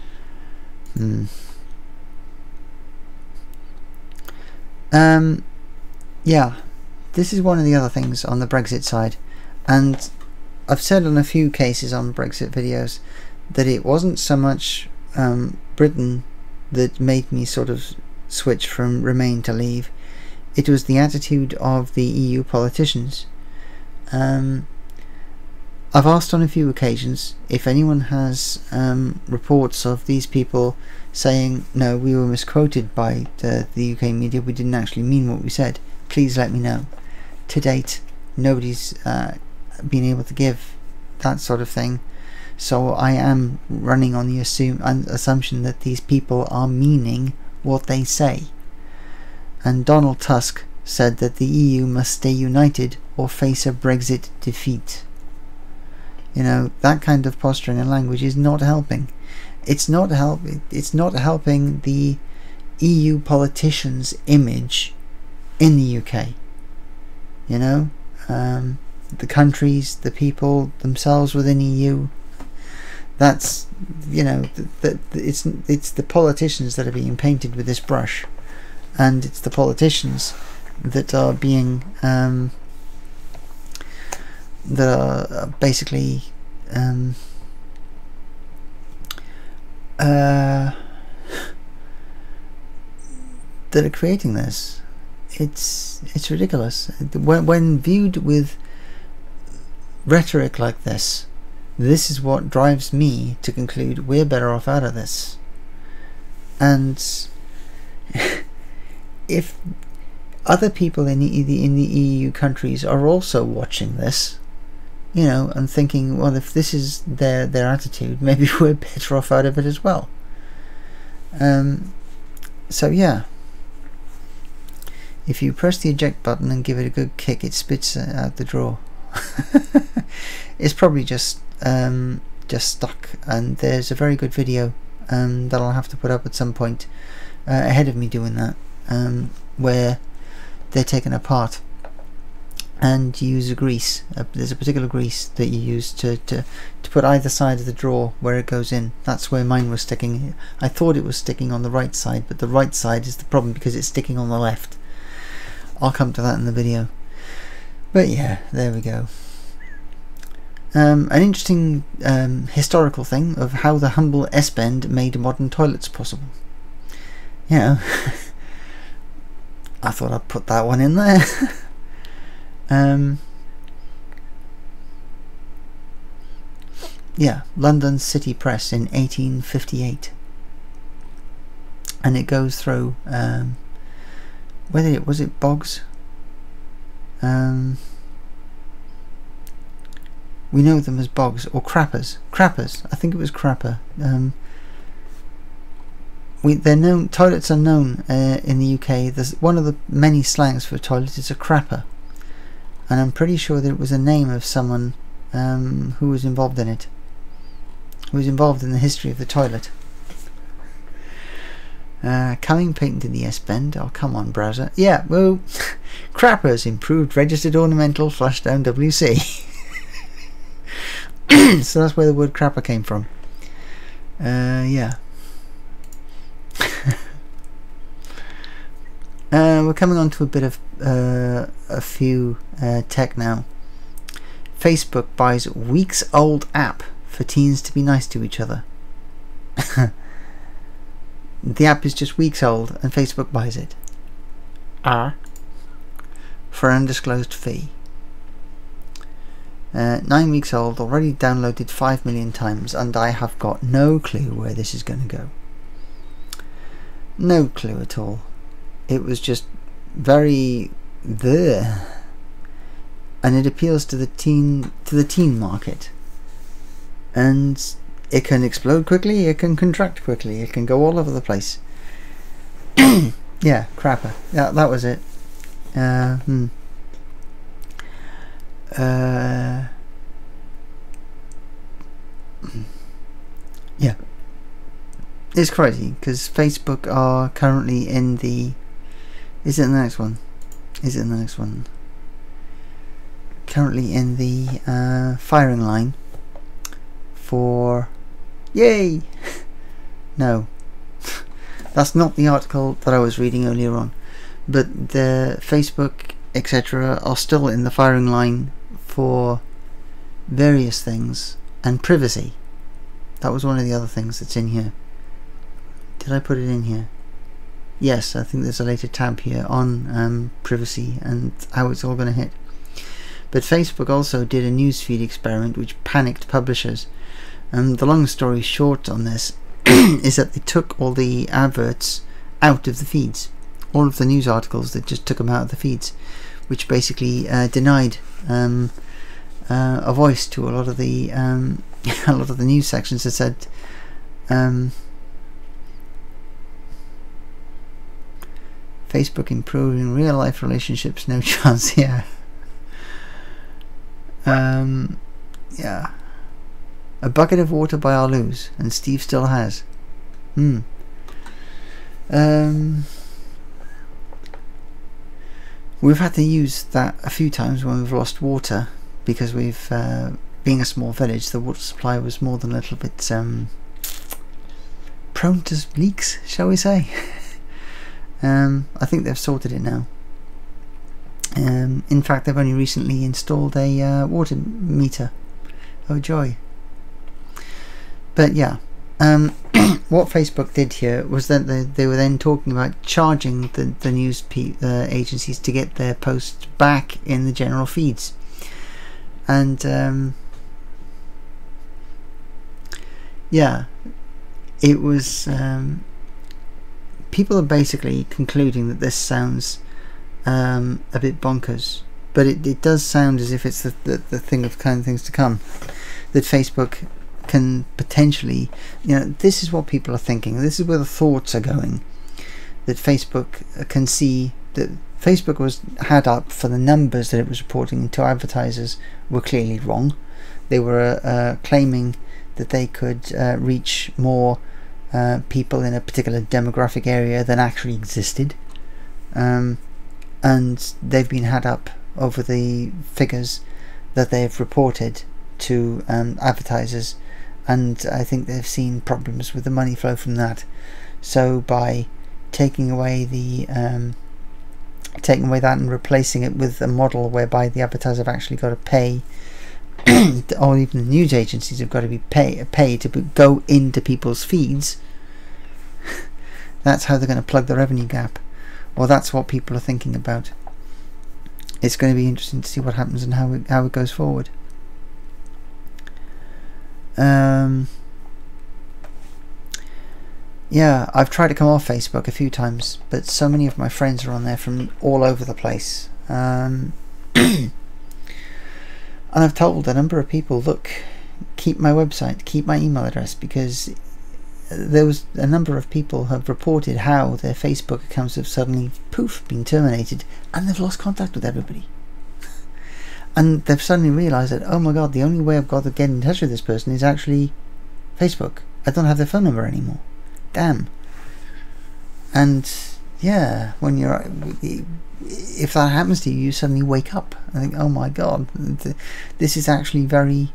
Yeah, this is one of the other things on the Brexit side, and I've said on a few cases on Brexit videos that it wasn't so much Britain that made me sort of switch from Remain to Leave. It was the attitude of the EU politicians. I've asked on a few occasions if anyone has reports of these people saying, no, we were misquoted by the UK media, we didn't actually mean what we said, please let me know. To date, nobody's been able to give that sort of thing, so I am running on the assumption that these people are meaning what they say. And Donald Tusk said that the EU must stay united or face a Brexit defeat. You know, that kind of posturing and language is not helping. It's not helping the EU politicians' image in the UK. You know, the countries, the people themselves within EU. That's, you know, it's the politicians that are being painted with this brush, and it's the politicians that are being that are basically that are creating this. It's ridiculous. When viewed with rhetoric like this, this is what drives me to conclude we're better off out of this. And if other people in the EU countries are also watching this, you know, and thinking, well, if this is their attitude, maybe we're better off out of it as well. So yeah, if you press the eject button and give it a good kick, it spits out the drawer. It's probably just stuck, and there's a very good video that I'll have to put up at some point ahead of me doing that, where they're taken apart and you use a grease. There's a particular grease that you use to put either side of the drawer where it goes in. That's where mine was sticking. I thought it was sticking on the right side, but the right side is the problem because it's sticking on the left. I'll come to that in the video. But yeah, there we go. An interesting historical thing of how the humble S-bend made modern toilets possible. You know, I thought I'd put that one in there. Yeah, London City Press in 1858, and it goes through whether was it Boggs? We know them as Boggs or Crappers. Crappers, I think it was Crapper. They're known. Toilets are known in the UK. There's one of the many slangs for toilet is a crapper, and I'm pretty sure that it was a name of someone who was involved in it, who was involved in the history of the toilet. Coming patent in the S-bend. Oh, come on, browser. Yeah, well, Crappers improved registered ornamental flushdown WC. So that's where the word crapper came from. Yeah. We're coming on to a bit of a few tech now. Facebook buys weeks-old app for teens to be nice to each other. The app is just weeks old and Facebook buys it. For an undisclosed fee. 9 weeks old, already downloaded 5 million times, and I have got no clue where this is going to go. No clue at all. It was just very there, and it appeals to the teen market, and it can explode quickly, it can contract quickly, it can go all over the place. Yeah, crapper. Yeah, that was it. Yeah, it's crazy because Facebook are currently in the. Is it in the next one? Is it in the next one? Currently in the firing line for. Yay! No, that's not the article that I was reading earlier on. But the Facebook, etc., are still in the firing line for various things, and privacy. That was one of the other things that's in here. Did I put it in here? Yes, I think there's a later tab here on privacy and how it's all going to hit. But Facebook also did a newsfeed experiment which panicked publishers. The long story short on this is that they took all the adverts out of the feeds. All of the news articles, they just took them out of the feeds, which basically denied a voice to a lot of the a lot of the news sections that said Facebook improving real life relationships, no chance. Yeah. Yeah. A bucket of water by Arluz, and Steve still has. We've had to use that a few times when we've lost water, because we've, being a small village, the water supply was more than a little bit prone to leaks, shall we say. I think they've sorted it now. In fact, they've only recently installed a water meter. Oh joy. But yeah, what Facebook did here was that they were then talking about charging the news agencies to get their posts back in the general feeds. And yeah, it was people are basically concluding that this sounds a bit bonkers, but it does sound as if it's the thing of kind of things to come, that Facebook can potentially, this is what people are thinking, this is where the thoughts are going, that Facebook can see that Facebook was had up for the numbers that it was reporting to advertisers were clearly wrong. They were claiming that they could reach more people in a particular demographic area than actually existed, and they've been had up over the figures that they've reported to advertisers, and I think they've seen problems with the money flow from that. So by taking away that and replacing it with a model whereby the advertisers have actually got to pay, or even the news agencies have got to be pay to go into people's feeds, that's how they're going to plug the revenue gap. Well, that's what people are thinking about. It's going to be interesting to see what happens and how it goes forward. Yeah, I've tried to come off Facebook a few times, but so many of my friends are on there from all over the place. And I've told a number of people, look, keep my website, keep my email address, because there was a number of people have reported how their Facebook accounts have suddenly, poof, been terminated, and they've lost contact with everybody. And they've suddenly realised that, oh my god, the only way I've got to get in touch with this person is actually Facebook. I don't have their phone number anymore. Damn. And yeah, when if that happens to you, you suddenly wake up and think, oh my god, this is actually very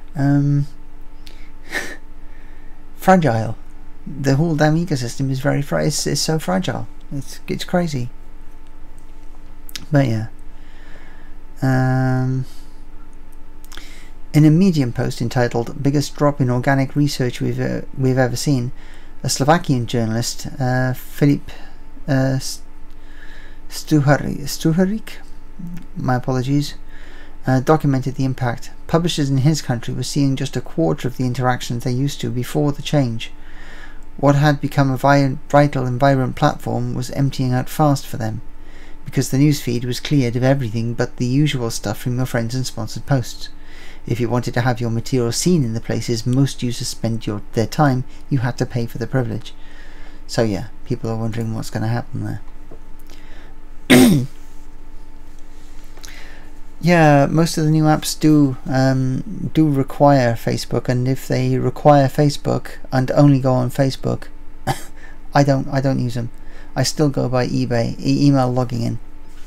fragile. The whole damn ecosystem is very it's so fragile. It's crazy. But yeah. In a Medium post entitled "Biggest Drop in Organic Research We've Ever Seen," a Slovakian journalist, Filip Stuharik, my apologies, documented the impact. Publishers in his country were seeing just a quarter of the interactions they used to before the change. What had become a vital and vibrant platform was emptying out fast for them, because the newsfeed was cleared of everything but the usual stuff from your friends and sponsored posts. If you wanted to have your material seen in the places most users spend their time, you had to pay for the privilege. So yeah, people are wondering what's going to happen there. Yeah, most of the new apps do require Facebook, and if they require Facebook and only go on Facebook, I don't use them. I still go by email logging in.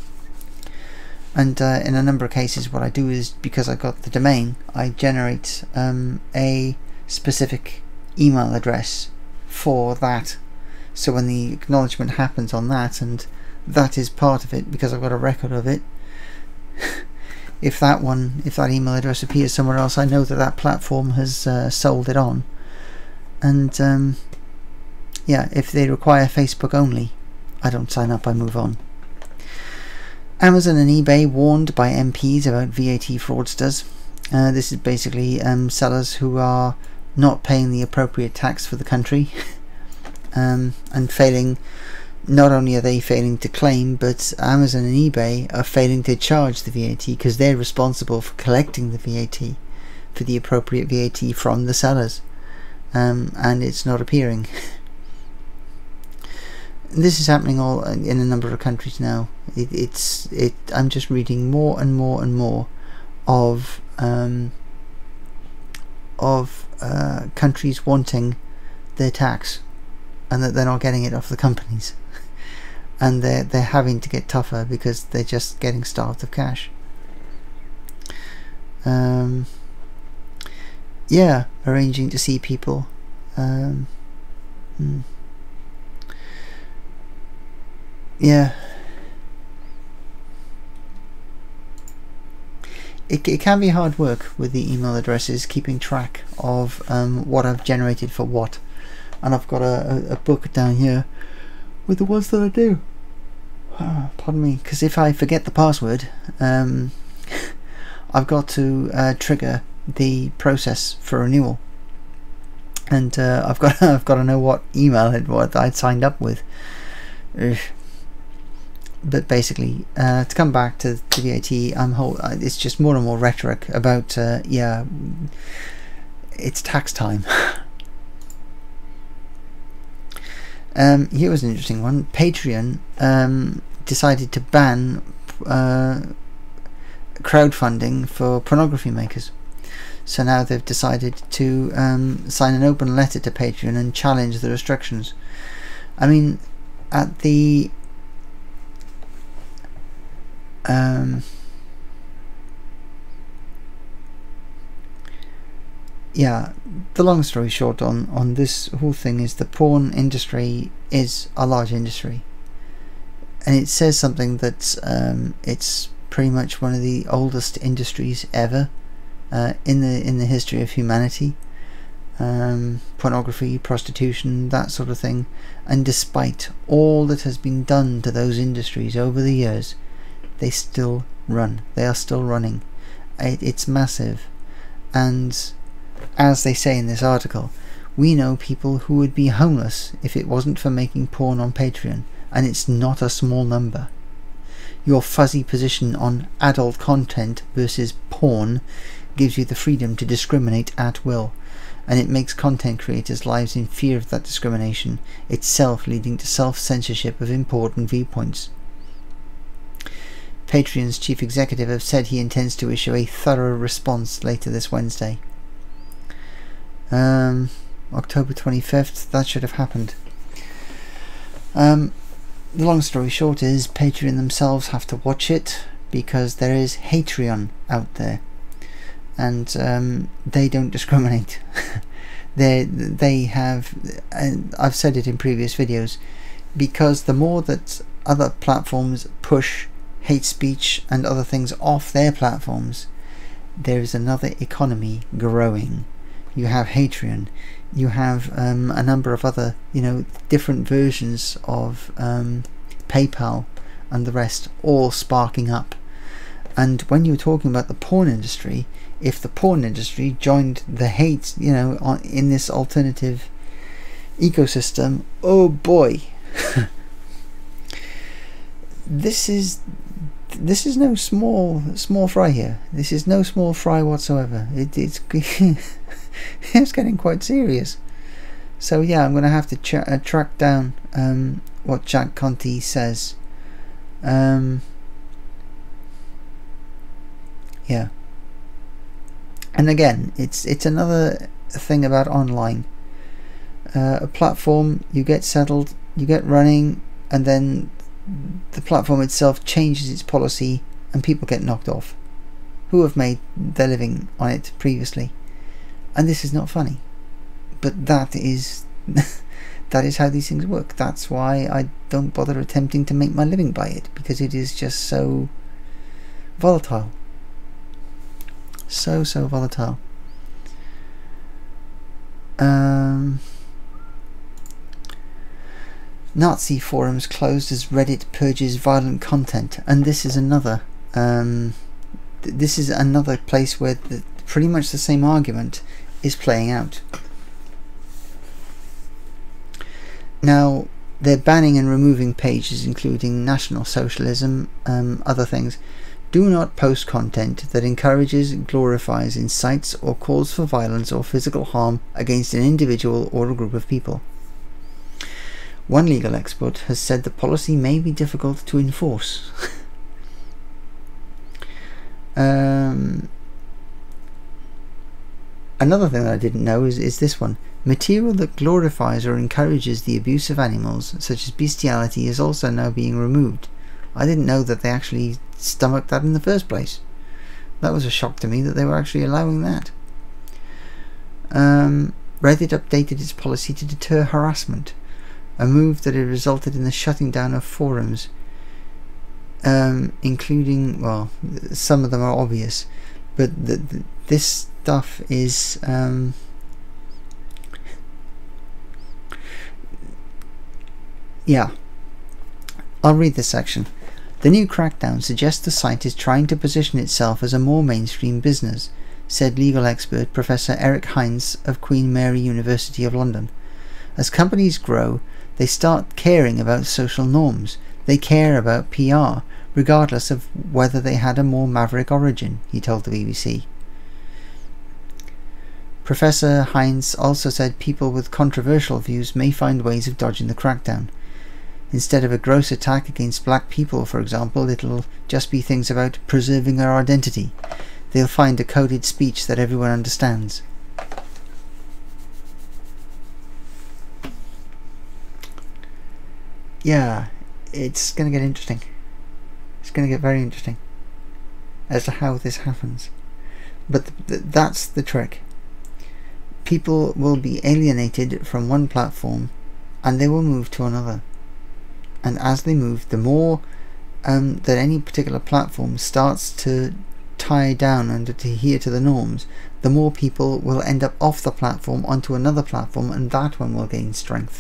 And in a number of cases what I do is, because I've got the domain, I generate a specific email address for that. So when the acknowledgement happens on that, and that is part of it because I've got a record of it, if that email address appears somewhere else, I know that platform has sold it on. And yeah, if they require Facebook only, I don't sign up, I move on. Amazon and eBay warned by MPs about VAT fraudsters. This is basically sellers who are not paying the appropriate tax for the country, and failing. Not only are they failing to claim, but Amazon and eBay are failing to charge the VAT because they're responsible for collecting the VAT, for the appropriate VAT from the sellers, and it's not appearing. This is happening all in a number of countries now. I'm just reading more and more and more of countries wanting their tax, and that they're not getting it off the companies, and they're having to get tougher because they're just getting starved of cash. Yeah, arranging to see people. Yeah, it can be hard work with the email addresses, keeping track of what I've generated for what. And I've got a book down here with the ones that I do. Pardon me, because if I forget the password, I've got to trigger the process for renewal, and I've got to know what email what I'd signed up with. But basically, to come back to the VAT, it's just more and more rhetoric about yeah, it's tax time. Here was an interesting one. Patreon decided to ban crowdfunding for pornography makers. So now they've decided to sign an open letter to Patreon and challenge the restrictions. I mean, at the yeah, the long story short on this whole thing is the porn industry is a large industry, and it says something that it's pretty much one of the oldest industries ever in the history of humanity. Pornography, prostitution, that sort of thing, and despite all that has been done to those industries over the years, they still run. They are still running. It's massive, and as they say in this article, we know people who would be homeless if it wasn't for making porn on Patreon, and it's not a small number. Your fuzzy position on adult content versus porn gives you the freedom to discriminate at will, and it makes content creators' lives in fear of that discrimination, itself leading to self-censorship of important viewpoints. Patreon's chief executive has said he intends to issue a thorough response later this Wednesday. October 25th, that should have happened. The long story short is Patreon themselves have to watch it because there is Hatreon out there, and they don't discriminate. they have, and I've said it in previous videos, because the more that other platforms push hate speech and other things off their platforms, there is another economy growing. You have Hatreon, you have a number of other, different versions of PayPal and the rest, all sparking up. And when you're talking about the porn industry, if the porn industry joined the hate, in this alternative ecosystem, oh boy, this is no small fry here. This is no small fry whatsoever. It's it's getting quite serious. So yeah, I'm going to have to track down what Jack Conte says. Yeah. And again, it's another thing about online. A platform, you get settled, you get running, and then the platform itself changes its policy and people get knocked off who have made their living on it previously. And this is not funny, but that is that is how these things work. That's why I don't bother attempting to make my living by it, because it is just so volatile. So volatile. Nazi forums closed as Reddit purges violent content, and this is another place where pretty much the same argument is playing out. Now, they're banning and removing pages including National Socialism, other things. Do not post content that encourages, glorifies, incites, or calls for violence or physical harm against an individual or a group of people. One legal expert has said the policy may be difficult to enforce. Another thing that I didn't know is this one. Material that glorifies or encourages the abuse of animals, such as bestiality, is also now being removed. I didn't know that they actually stomached that in the first place. That was a shock to me that they were actually allowing that. Reddit updated its policy to deter harassment, a move that had resulted in the shutting down of forums, including, well, some of them are obvious, but this stuff is yeah, I'll read this section. The new crackdown suggests the site is trying to position itself as a more mainstream business, said legal expert Professor Eric Hines of Queen Mary University of London. As companies grow, they start caring about social norms. They care about PR, regardless of whether they had a more maverick origin, he told the BBC. Professor Hines also said people with controversial views may find ways of dodging the crackdown. Instead of a gross attack against black people, for example, it'll just be things about preserving our identity. They'll find a coded speech that everyone understands. Yeah, it's going to get interesting. It's going to get very interesting as to how this happens. But that's the trick. People will be alienated from one platform and they will move to another. And as they move, the more that any particular platform starts to tie down and to adhere to the norms, the more people will end up off the platform onto another platform, and that one will gain strength.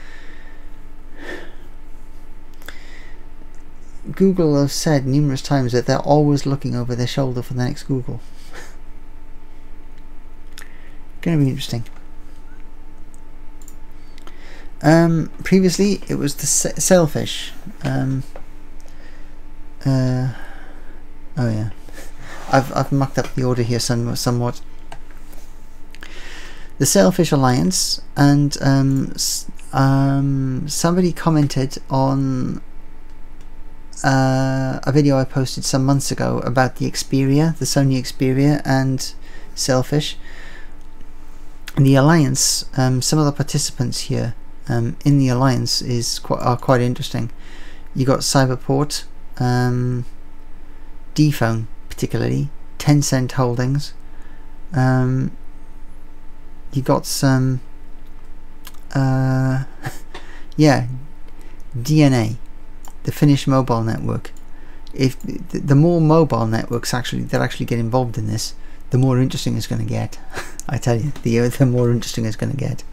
Google have said numerous times that they're always looking over their shoulder for the next Google. Going to be interesting. Previously it was the Sailfish. Oh yeah, I've mucked up the order here somewhat. The Sailfish Alliance, and somebody commented on a video I posted some months ago about the Xperia, the Sony Xperia, and Sailfish. And the Alliance, some of the participants here in the Alliance are quite interesting. You got Cyberport, dphone particularly, Tencent Holdings. You got some, yeah, DNA, the Finnish mobile network. If the more mobile networks that actually get involved in this, the more interesting it's going to get. I tell you, the more interesting it's going to get.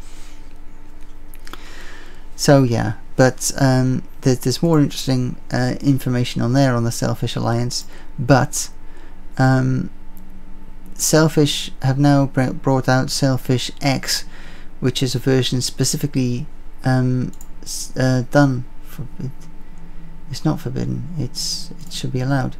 So yeah, but there's more interesting information on there on the Sailfish Alliance. But Sailfish have now brought out Sailfish X, which is a version specifically done for. It's not forbidden. It should be allowed.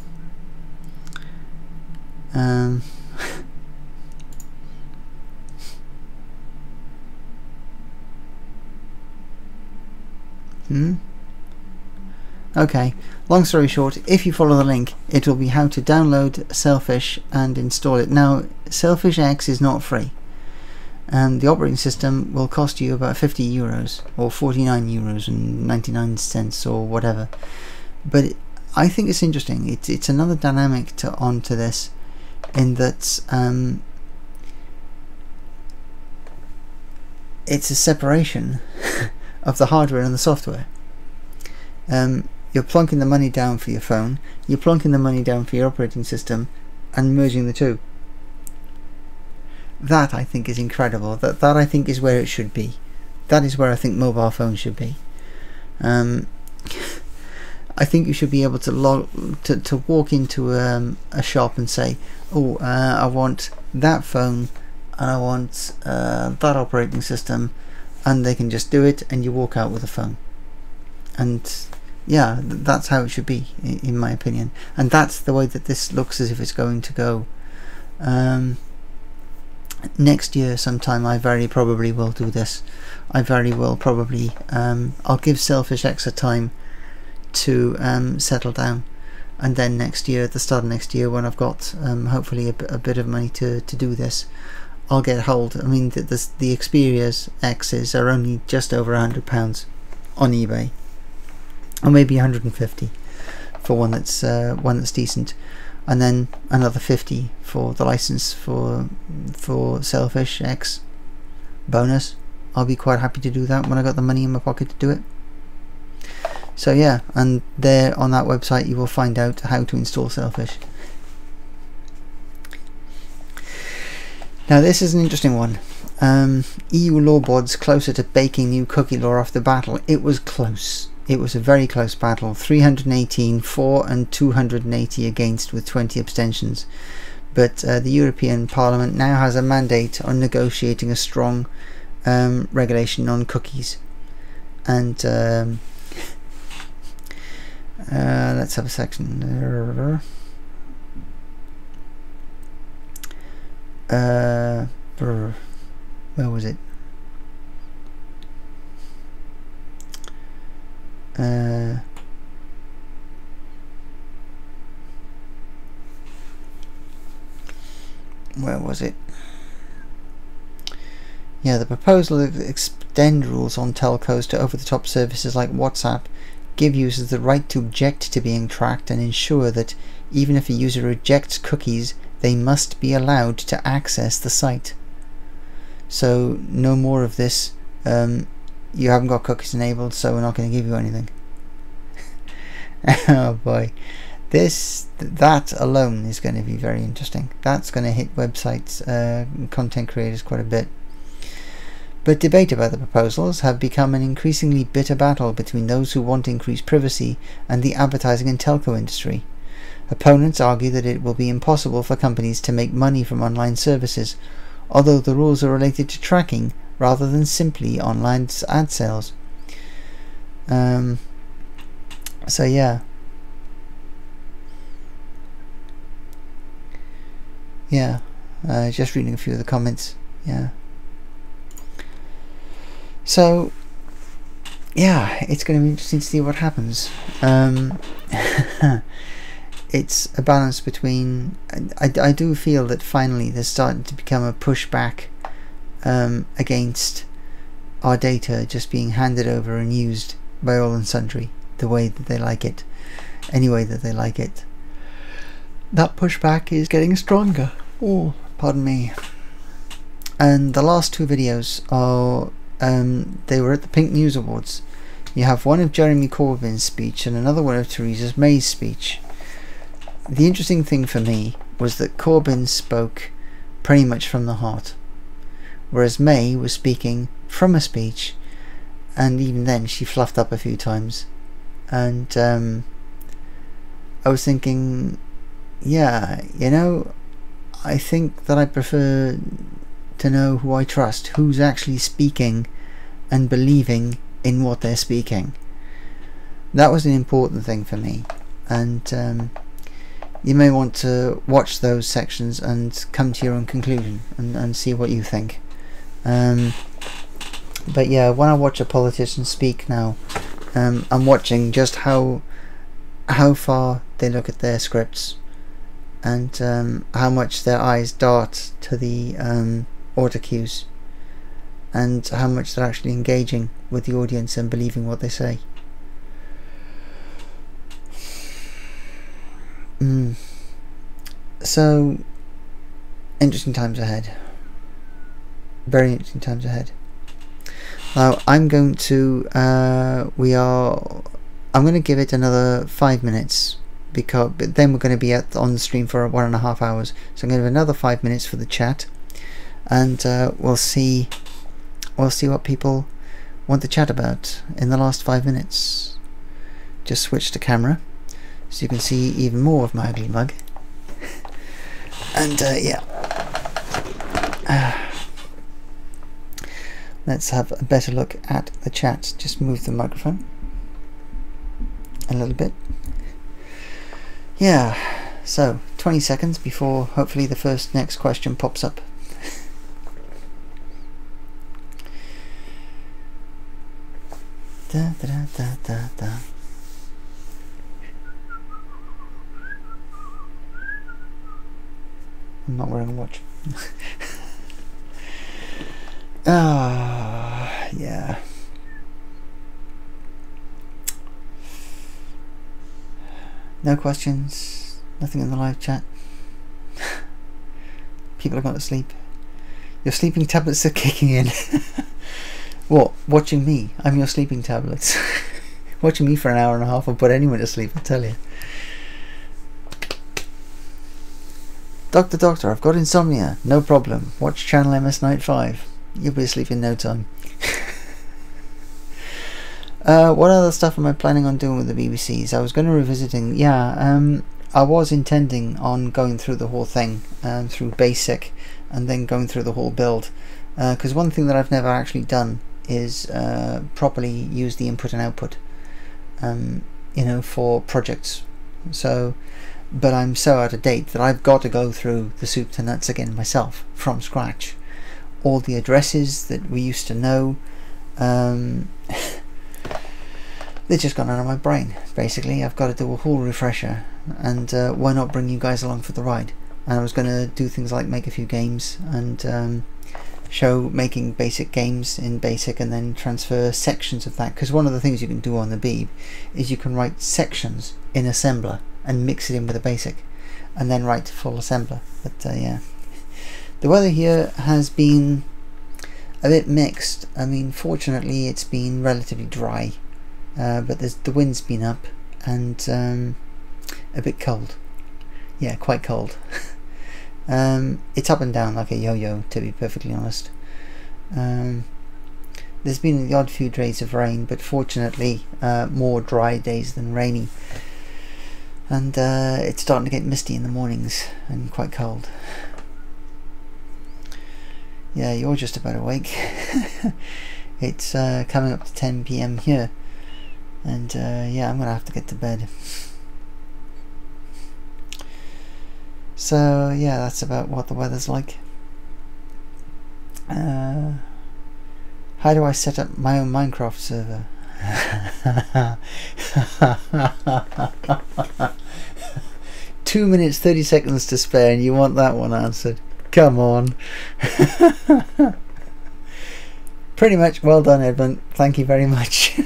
Okay, long story short, if you follow the link, it will be how to download Sailfish and install it. Now, Sailfish X is not free, and the operating system will cost you about €50 or €49.99 or whatever. But I think it's interesting. It's another dynamic onto this, in that it's a separation of the hardware and the software. You're plunking the money down for your phone, you're plunking the money down for your operating system, and merging the two. That I think is incredible. That I think is where it should be. That is where I think mobile phones should be. I think you should be able to walk into a shop and say, oh, I want that phone, and I want that operating system, and they can just do it, and you walk out with a phone. And yeah, that's how it should be, in my opinion. And that's the way that this looks as if it's going to go. Next year sometime I very probably will do this. I very will probably I'll give Selfish X a time to settle down, and then next year, at the start of next year, when I've got hopefully a bit of money to do this, I'll get hold. I mean, the Xperia X's are only just over £100 on eBay, or maybe 150 for one that's decent, and then another 50 for the license for Selfish X bonus. I'll be quite happy to do that when I got the money in my pocket to do it. So yeah, and there on that website you will find out how to install Selfish. Now this is an interesting one. EU law boards closer to baking new cookie law off the battle. It was close. It was a very close battle. 318 for and 280 against, with 20 abstentions. But the European Parliament now has a mandate on negotiating a strong regulation on cookies. And let's have a section. Where was it? Where was it? Yeah, the proposal to extend rules on telcos to over-the-top services like WhatsApp give users the right to object to being tracked and ensure that even if a user rejects cookies, they must be allowed to access the site. So no more of this, you haven't got cookies enabled, so we're not going to give you anything. Oh boy, that alone is going to be very interesting. That's going to hit websites, content creators quite a bit. But debate about the proposals have become an increasingly bitter battle between those who want increased privacy and the advertising and telco industry. Opponents argue that it will be impossible for companies to make money from online services, although the rules are related to tracking rather than simply online ad sales. So yeah. Yeah, just reading a few of the comments. Yeah. So, yeah, it's going to be interesting to see what happens. It's a balance between... I do feel that finally there's starting to become a pushback against our data just being handed over and used by all and sundry the way that they like it, any way that they like it. That pushback is getting stronger. Oh, pardon me. And the last two videos are... they were at the Pink News Awards. You have one of Jeremy Corbyn's speech and another one of Theresa May's speech. The interesting thing for me was that Corbyn spoke pretty much from the heart, whereas May was speaking from a speech, and even then she fluffed up a few times. And I was thinking, yeah, you know, I think that I prefer to know who I trust, who's actually speaking and believing in what they're speaking. That was an important thing for me, and you may want to watch those sections and come to your own conclusion and see what you think. But yeah, when I watch a politician speak now, I'm watching just how far they look at their scripts, and how much their eyes dart to the auto cues, and how much they're actually engaging with the audience and believing what they say. So, interesting times ahead. Very interesting times ahead. Now, I'm going to I'm going to give it another 5 minutes, because then we're going to be on the stream for 1.5 hours. So I'm going to have another 5 minutes for the chat, and we'll see what people want to chat about in the last 5 minutes. Just switch to camera so you can see even more of my ugly mug. And yeah, let's have a better look at the chat. Just move the microphone a little bit. Yeah, so 20 seconds before hopefully the first next question pops up. Da, da, da, da, da, da. I'm not wearing a watch. Yeah. No questions, nothing in the live chat. People have gone to sleep. Your sleeping tablets are kicking in. What? Watching me? I'm your sleeping tablets. Watching me for an hour and a half will put anyone to sleep, I tell you. Doctor, I've got insomnia. No problem. Watch Channel MS Night 5. You'll be asleep in no time. What other stuff am I planning on doing with the BBCs? I was going to revisiting. Yeah, I was intending on going through the whole thing, through basic, and then going through the whole build. Because one thing that I've never actually done is properly use the input and output, you know, for projects. So, but I'm so out of date that I've got to go through the soup to nuts again myself from scratch. All the addresses that we used to know, they're just gone out of my brain. Basically, I've got to do a whole refresher, and why not bring you guys along for the ride? And I was going to do things like make a few games and show making basic games in basic and then transfer sections of that, because one of the things you can do on the Beeb is you can write sections in assembler and mix it in with a basic and then write full assembler. But yeah, the weather here has been a bit mixed. I mean, fortunately it's been relatively dry, but the wind's been up and a bit cold. Yeah, quite cold. It's up and down like a yo-yo, to be perfectly honest. There's been the odd few days of rain, but fortunately more dry days than rainy, and it's starting to get misty in the mornings and quite cold. Yeah, you're just about awake. It's coming up to 10 PM here, and yeah, I'm gonna have to get to bed. So yeah, that's about what the weather's like. How do I set up my own Minecraft server? 2 minutes 30 seconds to spare and you want that one answered? Come on. Pretty much. Well done, Edmund. Thank you very much.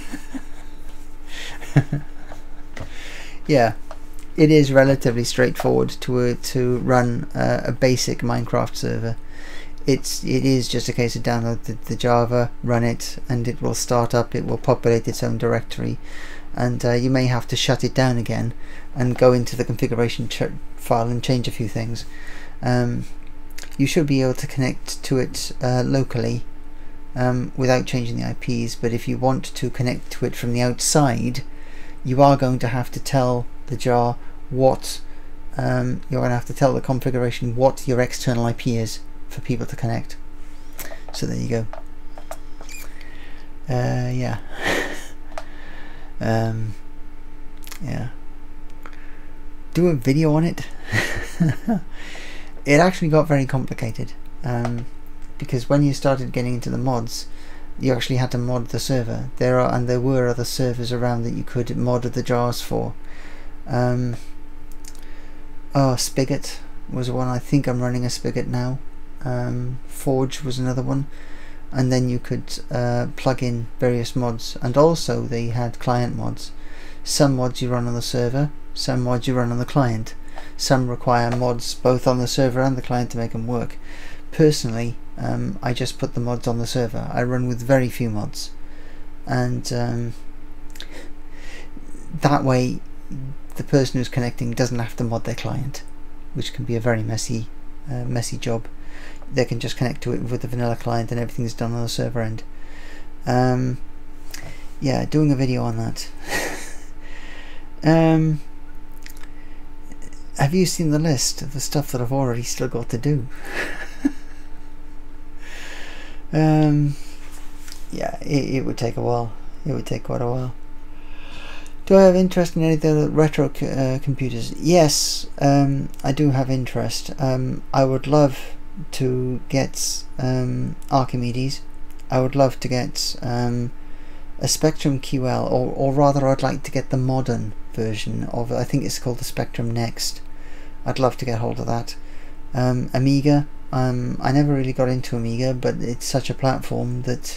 Yeah, it is relatively straightforward to run a basic Minecraft server. It is just a case of download the Java, run it, and it will start up. It will populate its own directory, and you may have to shut it down again and go into the configuration file and change a few things. You should be able to connect to it locally without changing the IPs, but if you want to connect to it from the outside, you are going to have to tell the jar what you're going to have to tell the configuration what your external IP is for people to connect. So there you go. Yeah. Yeah. Do a video on it. It actually got very complicated because when you started getting into the mods, you actually had to mod the server. There were other servers around that you could mod the jars for. Oh, Spigot was one. I think I'm running a Spigot now. Forge was another one, and then you could plug in various mods, and also they had client mods. Some mods you run on the server, some mods you run on the client. Some require mods both on the server and the client to make them work. Personally, I just put the mods on the server. I run with very few mods, and that way the person who's connecting doesn't have to mod their client, which can be a very messy job. They can just connect to it with the vanilla client and everything's done on the server end. Yeah, doing a video on that. Have you seen the list of the stuff that I've already still got to do? yeah, it would take a while. It would take quite a while. Do I have interest in any of the retro computers? Yes, I do have interest. I would love to get Archimedes. I would love to get a Spectrum QL, or rather I'd like to get the modern version of it. I think it's called the Spectrum Next. I'd love to get hold of that. Amiga, I never really got into Amiga, but it's such a platform that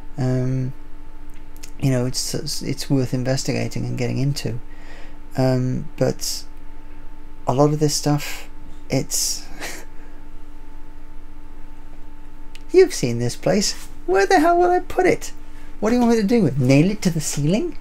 you know, it's worth investigating and getting into. But a lot of this stuff, it's you've seen this place. Where the hell will I put it? What do you want me to do? Nail it to the ceiling?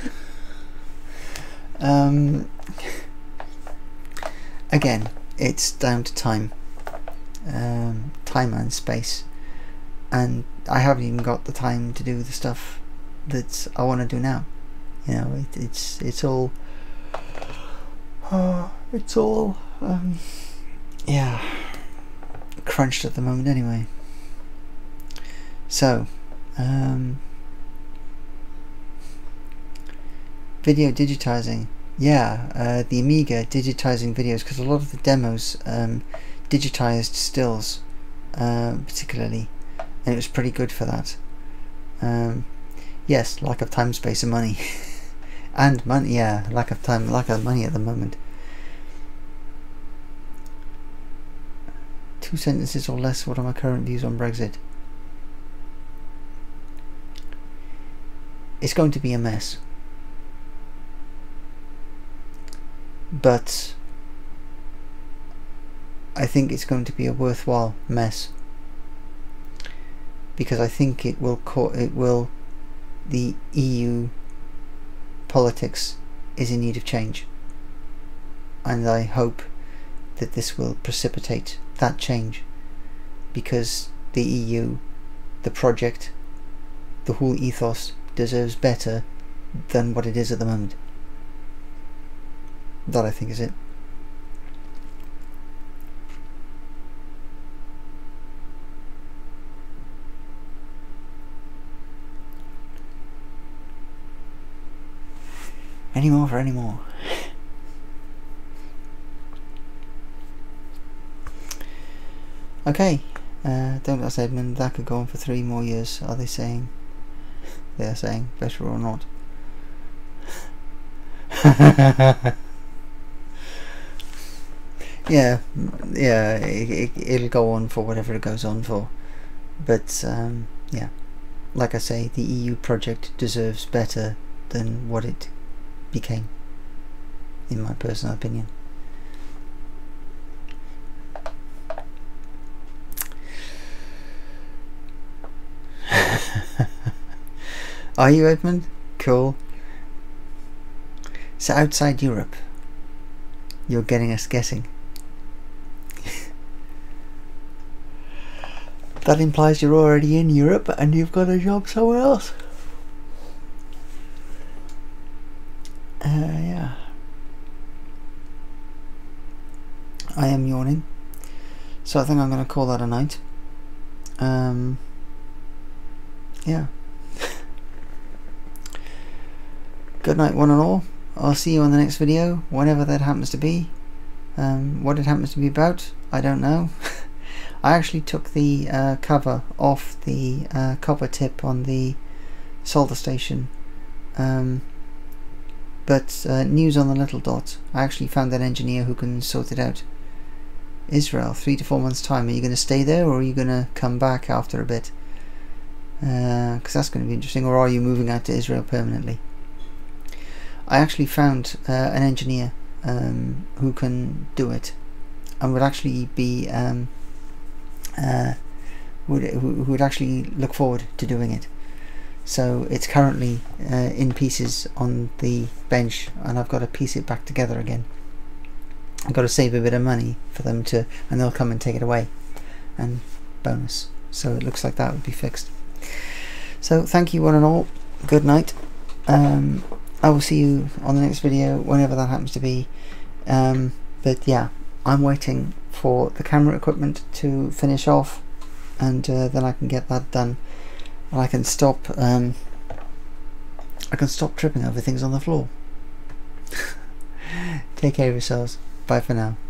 Again, it's down to time. Time and space. And I haven't even got the time to do the stuff that I want to do now. You know, it's all yeah, crunched at the moment anyway. So video digitizing, yeah, the Amiga digitizing videos, because a lot of the demos digitized stills, particularly, and it was pretty good for that. Yes, lack of time, space and money. And money, yeah, lack of time, lack of money at the moment. 2 sentences or less. What are my current views on Brexit? It's going to be a mess, but I think it's going to be a worthwhile mess, because I think it will the EU politics is in need of change, and I hope that this will precipitate that change, because the EU, the project, the whole ethos deserves better than what it is at the moment. That, I think, is it. Any more for any more. Okay, don't ask Edmund, that could go on for 3 more years, are they saying? They're saying, better or not. Yeah, it'll go on for whatever it goes on for. But, yeah, like I say, the EU project deserves better than what it became, in my personal opinion. Are you, Edmund? Cool. So outside Europe, you're getting us guessing. That implies you're already in Europe and you've got a job somewhere else. Yeah. I am yawning, so I think I'm going to call that a night. Yeah. Good night, one and all. I'll see you on the next video, whenever that happens to be. What it happens to be about, I don't know. I actually took the cover off the copper tip on the solder station. But news on the little dot. I actually found an engineer who can sort it out. Israel, 3 to 4 months time. Are you going to stay there, or are you going to come back after a bit? Because that's going to be interesting. Or are you moving out to Israel permanently? I actually found an engineer who can do it, and would actually be who would actually look forward to doing it. So it's currently in pieces on the bench, and I've got to piece it back together again. I've got to save a bit of money for them to, and they'll come and take it away, and bonus. So it looks like that would be fixed. So thank you one and all. Good night. I will see you on the next video, whenever that happens to be. But yeah, I'm waiting for the camera equipment to finish off, and then I can get that done. and I can stop tripping over things on the floor. Take care of yourselves. Bye for now.